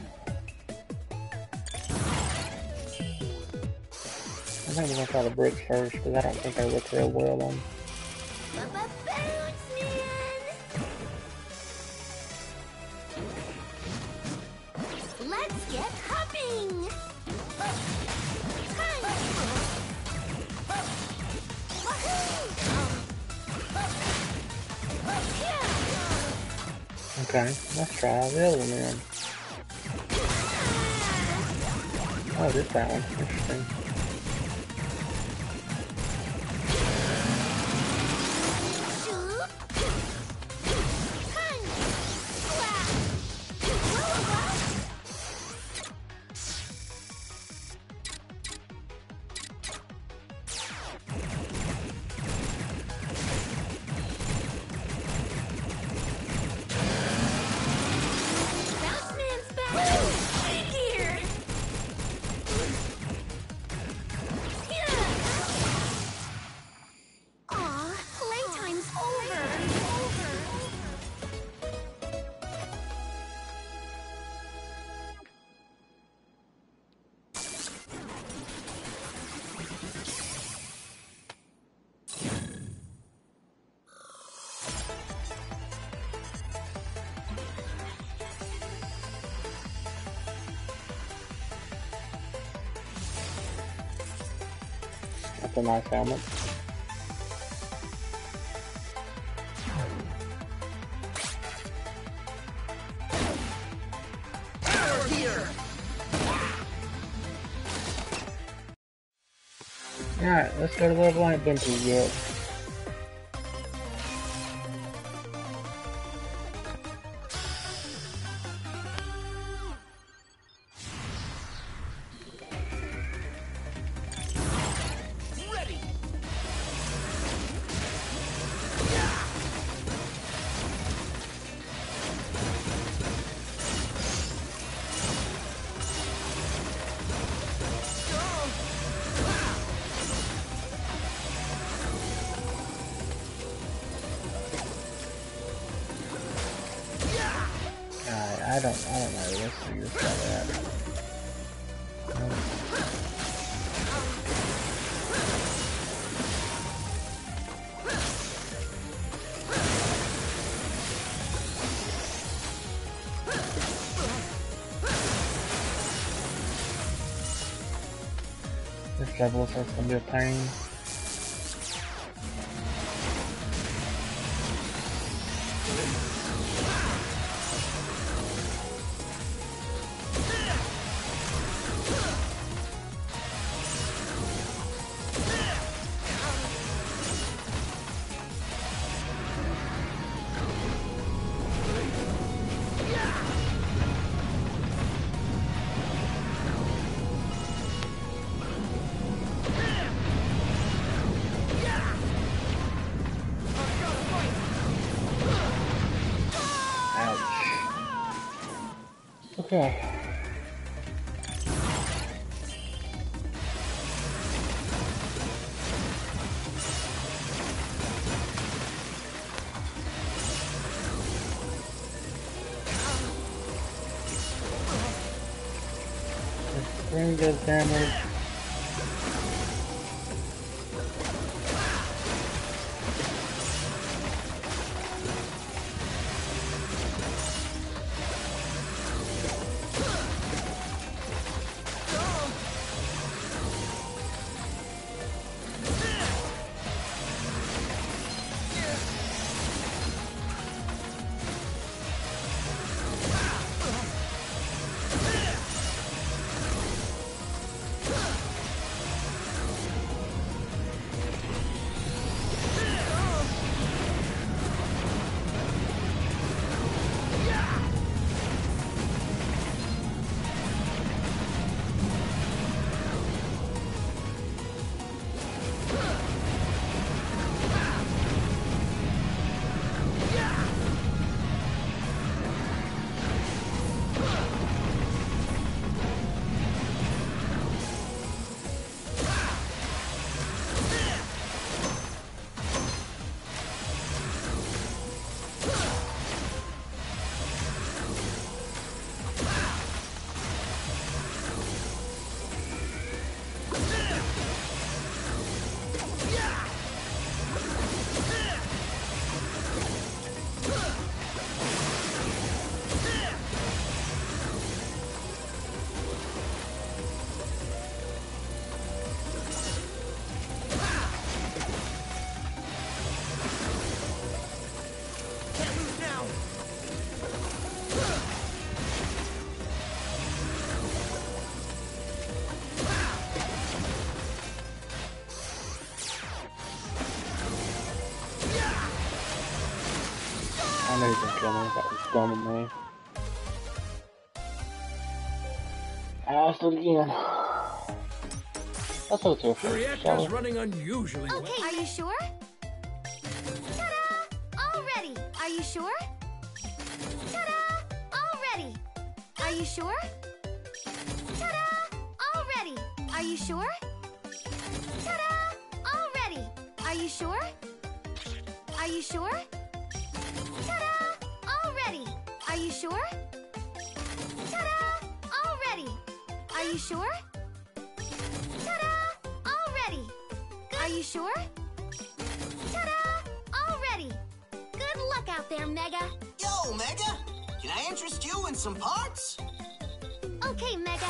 I think we're gonna try the bricks first because I don't think they look real well on. Let's get hopping. Okay, let's try the other one then. Oh, this that one. Interesting. That's a nice helmet. Alright, let's go to the level I ain't been to yet. This level looks like it's gonna be a pain. Okay. The screen does damage. I know he's gonna kill me, that was dumb of me. I asked it again. Let's go to a The reactor's running unusually well. Okay, are you sure? Ta-da! All ready. Are you sure? Ta-da! All ready. Are you sure? Ta-da! All ready. Are you sure? Ta-da! All ready. Are you sure? Are you sure? Ta-da! All ready. Are you sure? Ta-da! All ready. Are you sure? Ta-da! All ready. Are you sure? Ta-da! All ready. Good luck out there, Mega. Yo, Mega! Can I interest you in some parts? Okay, Mega.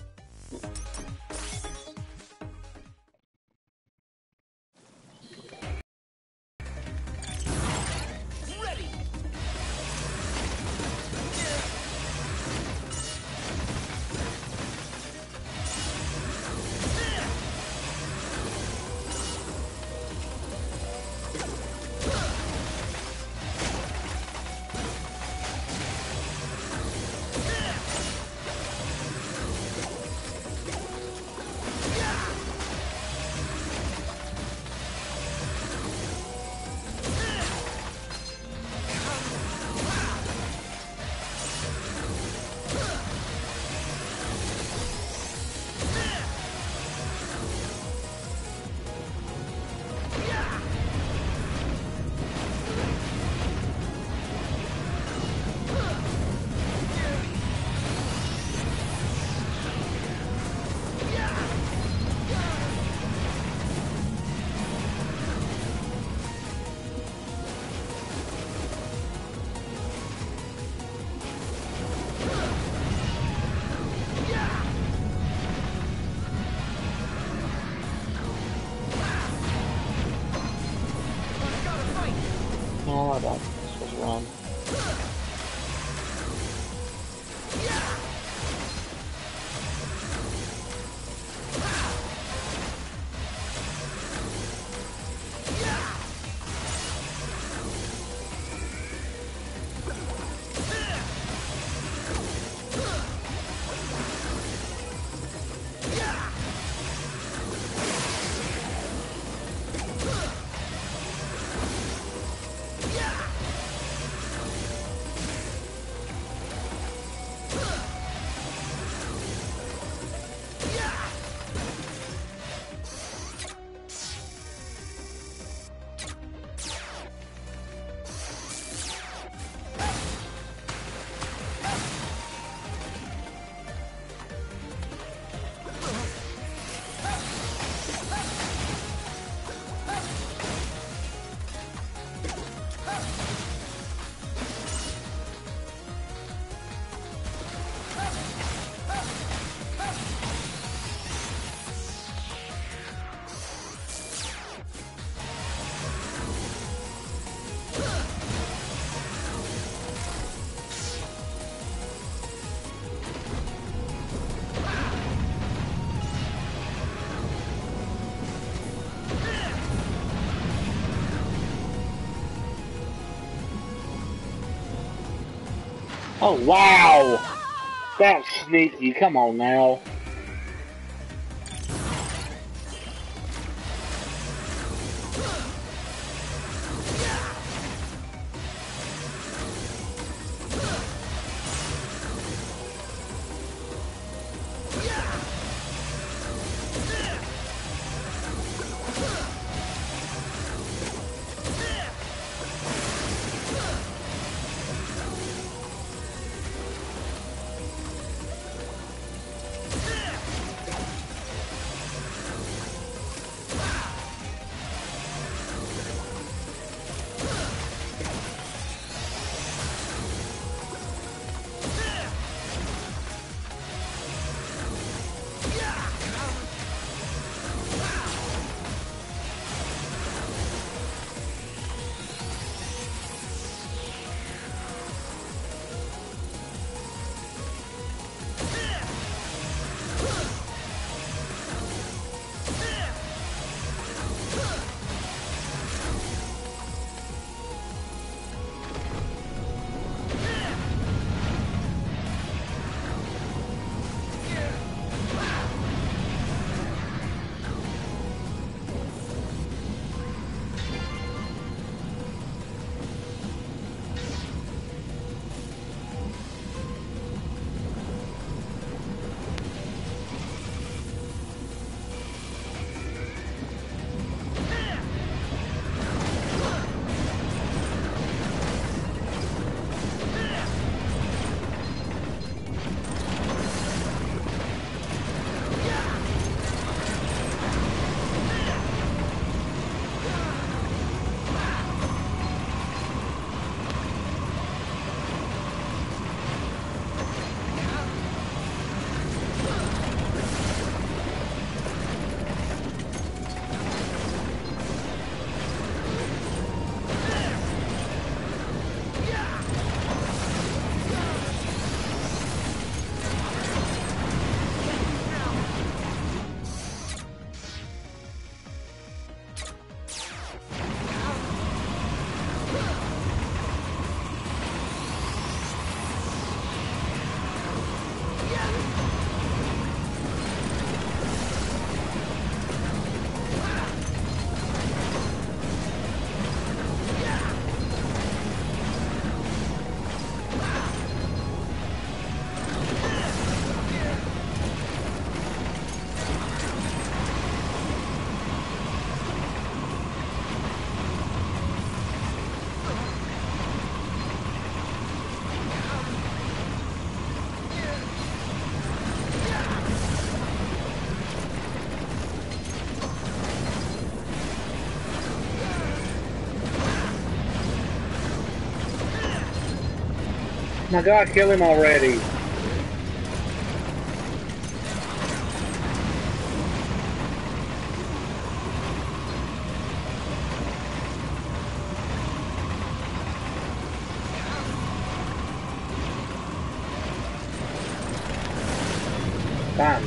Ready! Oh, wow! That's sneaky. Come on now. My God, kill him already. Finally.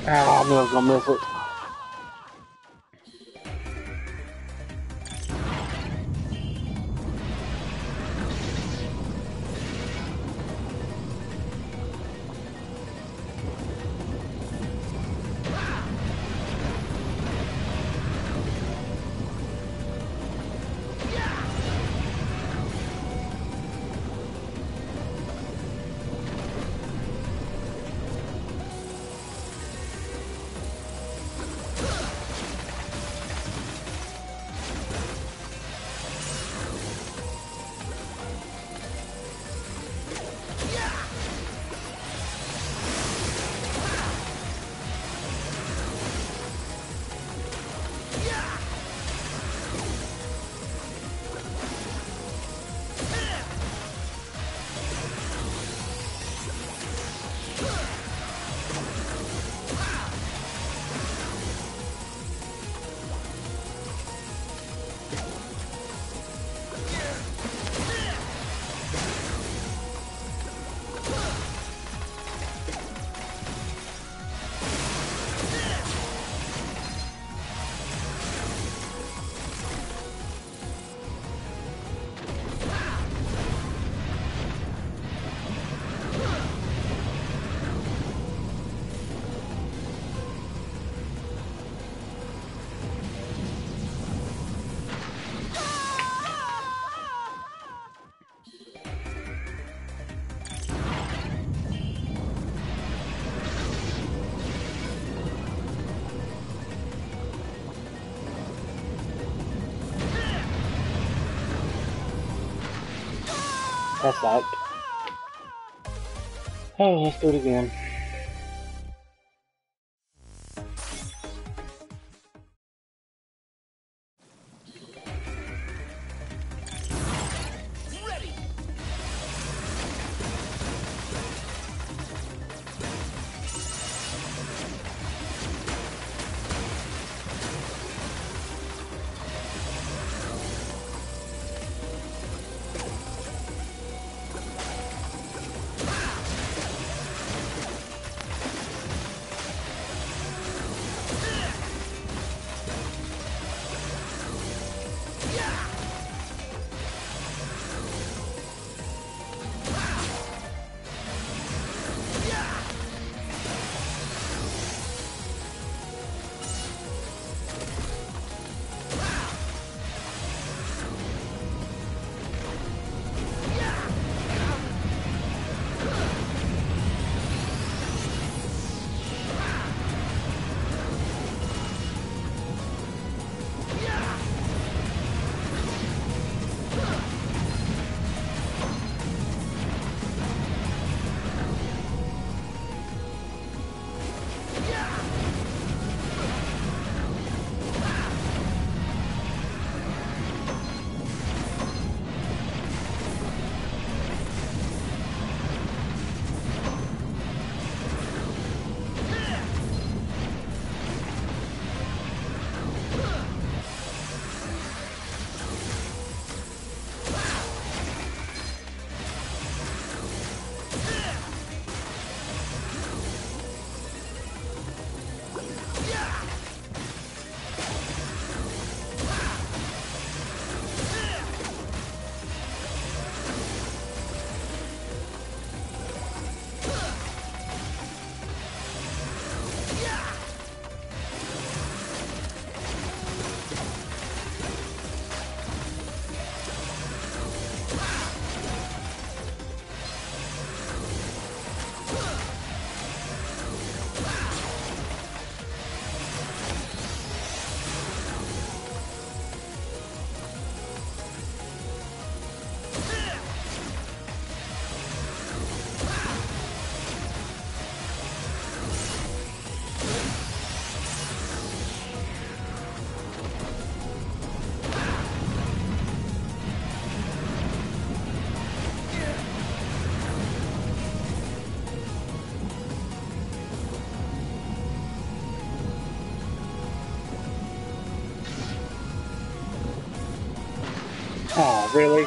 Ah, I knew I was gonna miss it. That sucked. Oh, let's do it again. Ready! Oh, really?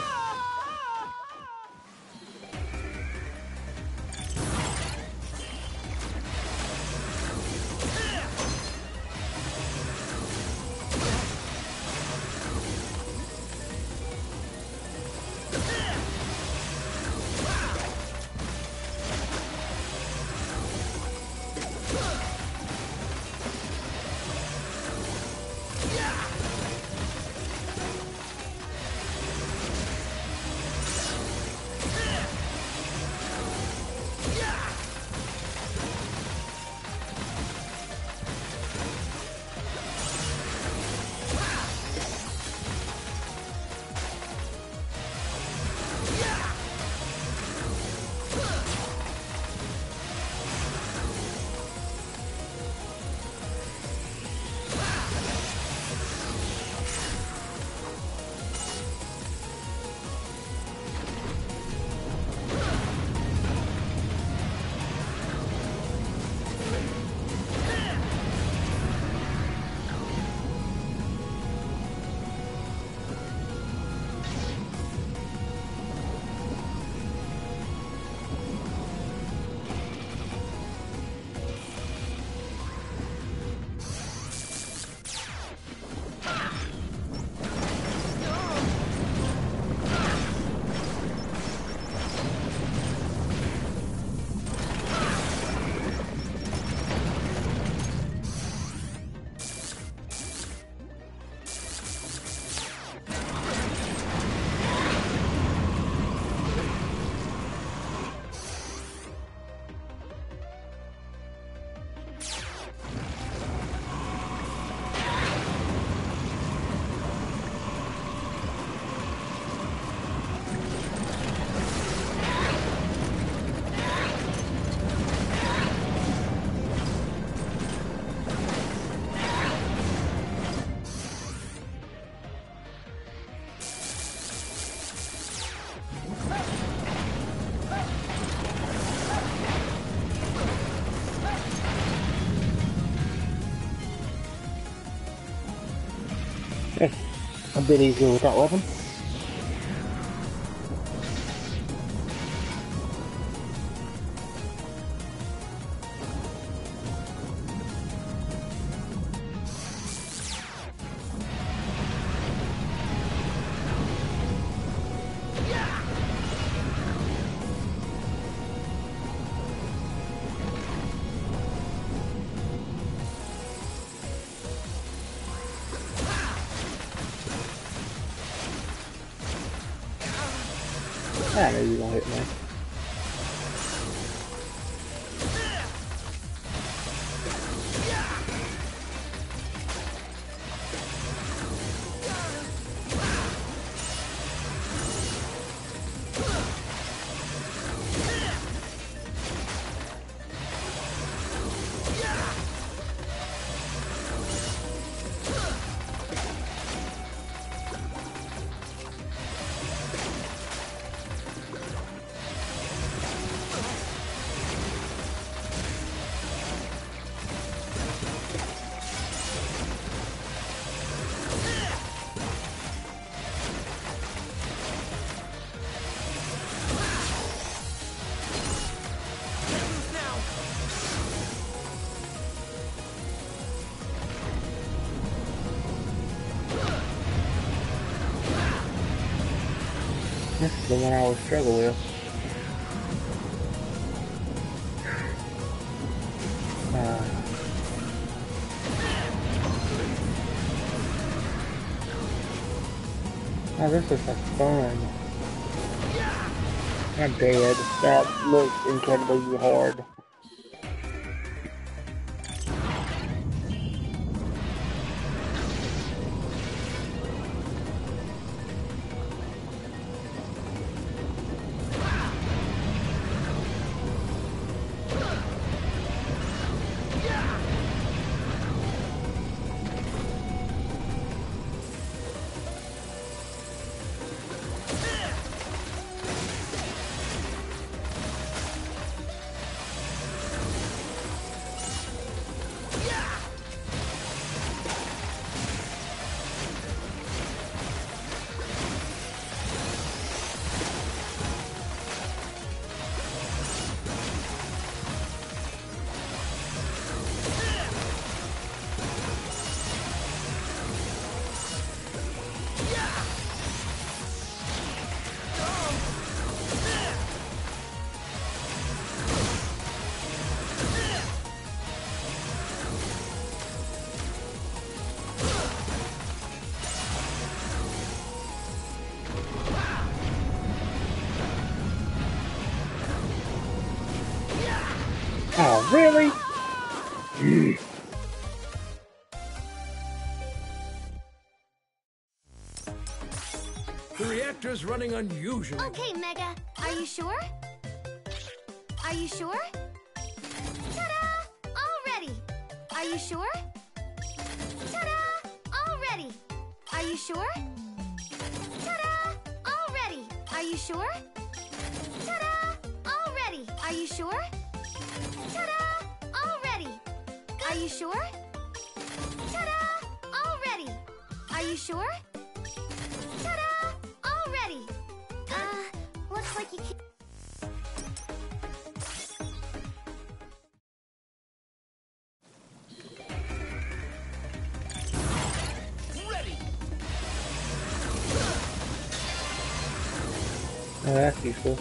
a bit easier with that weapon. I knew you were gonna hit me. This is the one I always struggle with. Uh, oh, this is like fun. I'm dead. That looks incredibly hard. Oh, really? The reactor's running unusually. Okay, Mega. Are you sure? Are you sure? Ta-da! All ready. Are you sure? Ta-da! All ready. Are you sure? Ta-da! All ready. Are you sure? Ta-da! All ready. Are you sure? Ta-da! All ready. Are you sure? Ta-da! All ready. Are you sure? Ta-da! All ready. Uh, looks like you can... Ready. Oh, that's useful.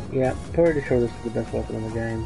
Yeah, pretty sure this is the best weapon in the game.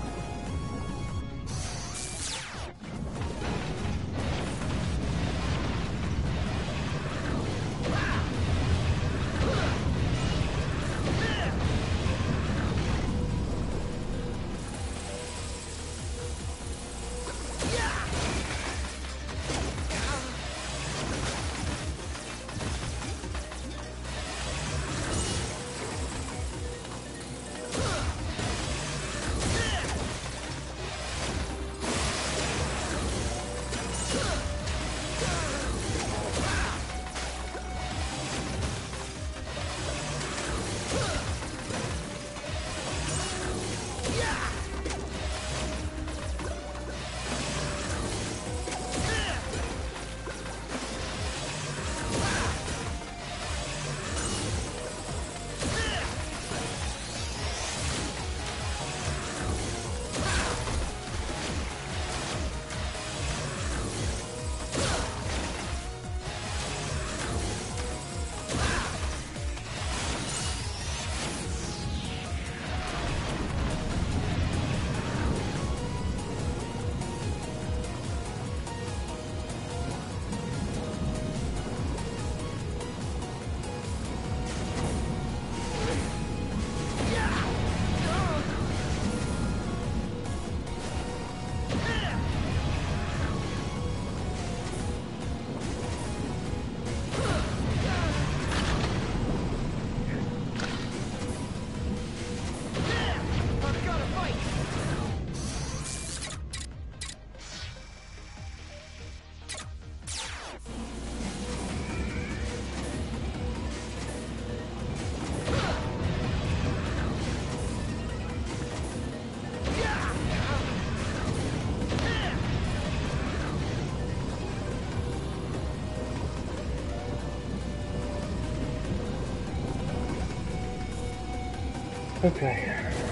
Okay.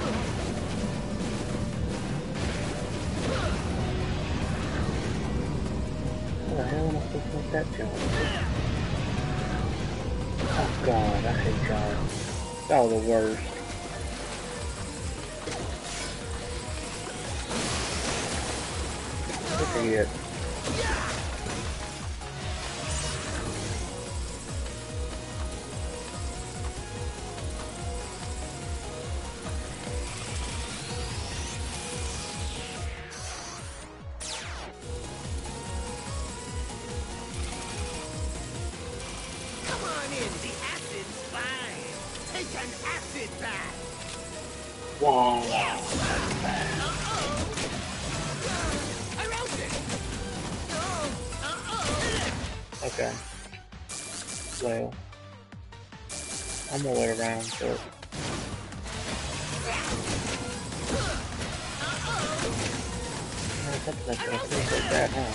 How the hell am I supposed to make that jump? Oh god, I hate y'all. Y'all the worst. Look at it. Wow. Okay. Well, I'm gonna wait around for it. No, something that's gonna finish like that, huh?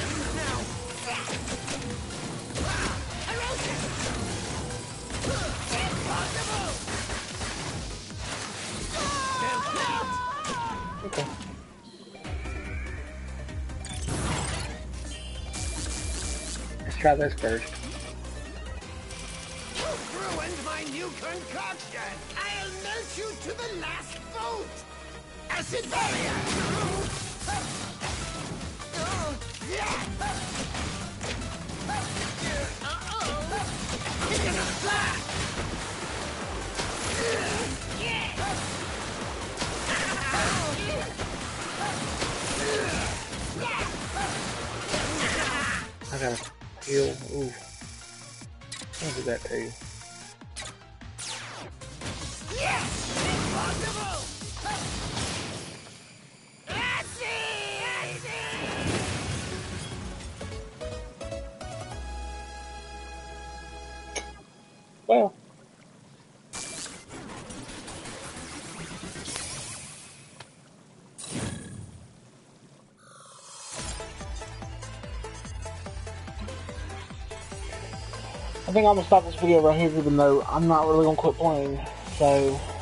Okay. Let's try this first. You've ruined my new concoction! I'll melt you to the last vote! Acid barrier! You're gonna fly! I gotta heal. Ooh. I'll do that too. Yes! Impossible! Well. I think I'm gonna stop this video right here, even though I'm not really gonna quit playing. So.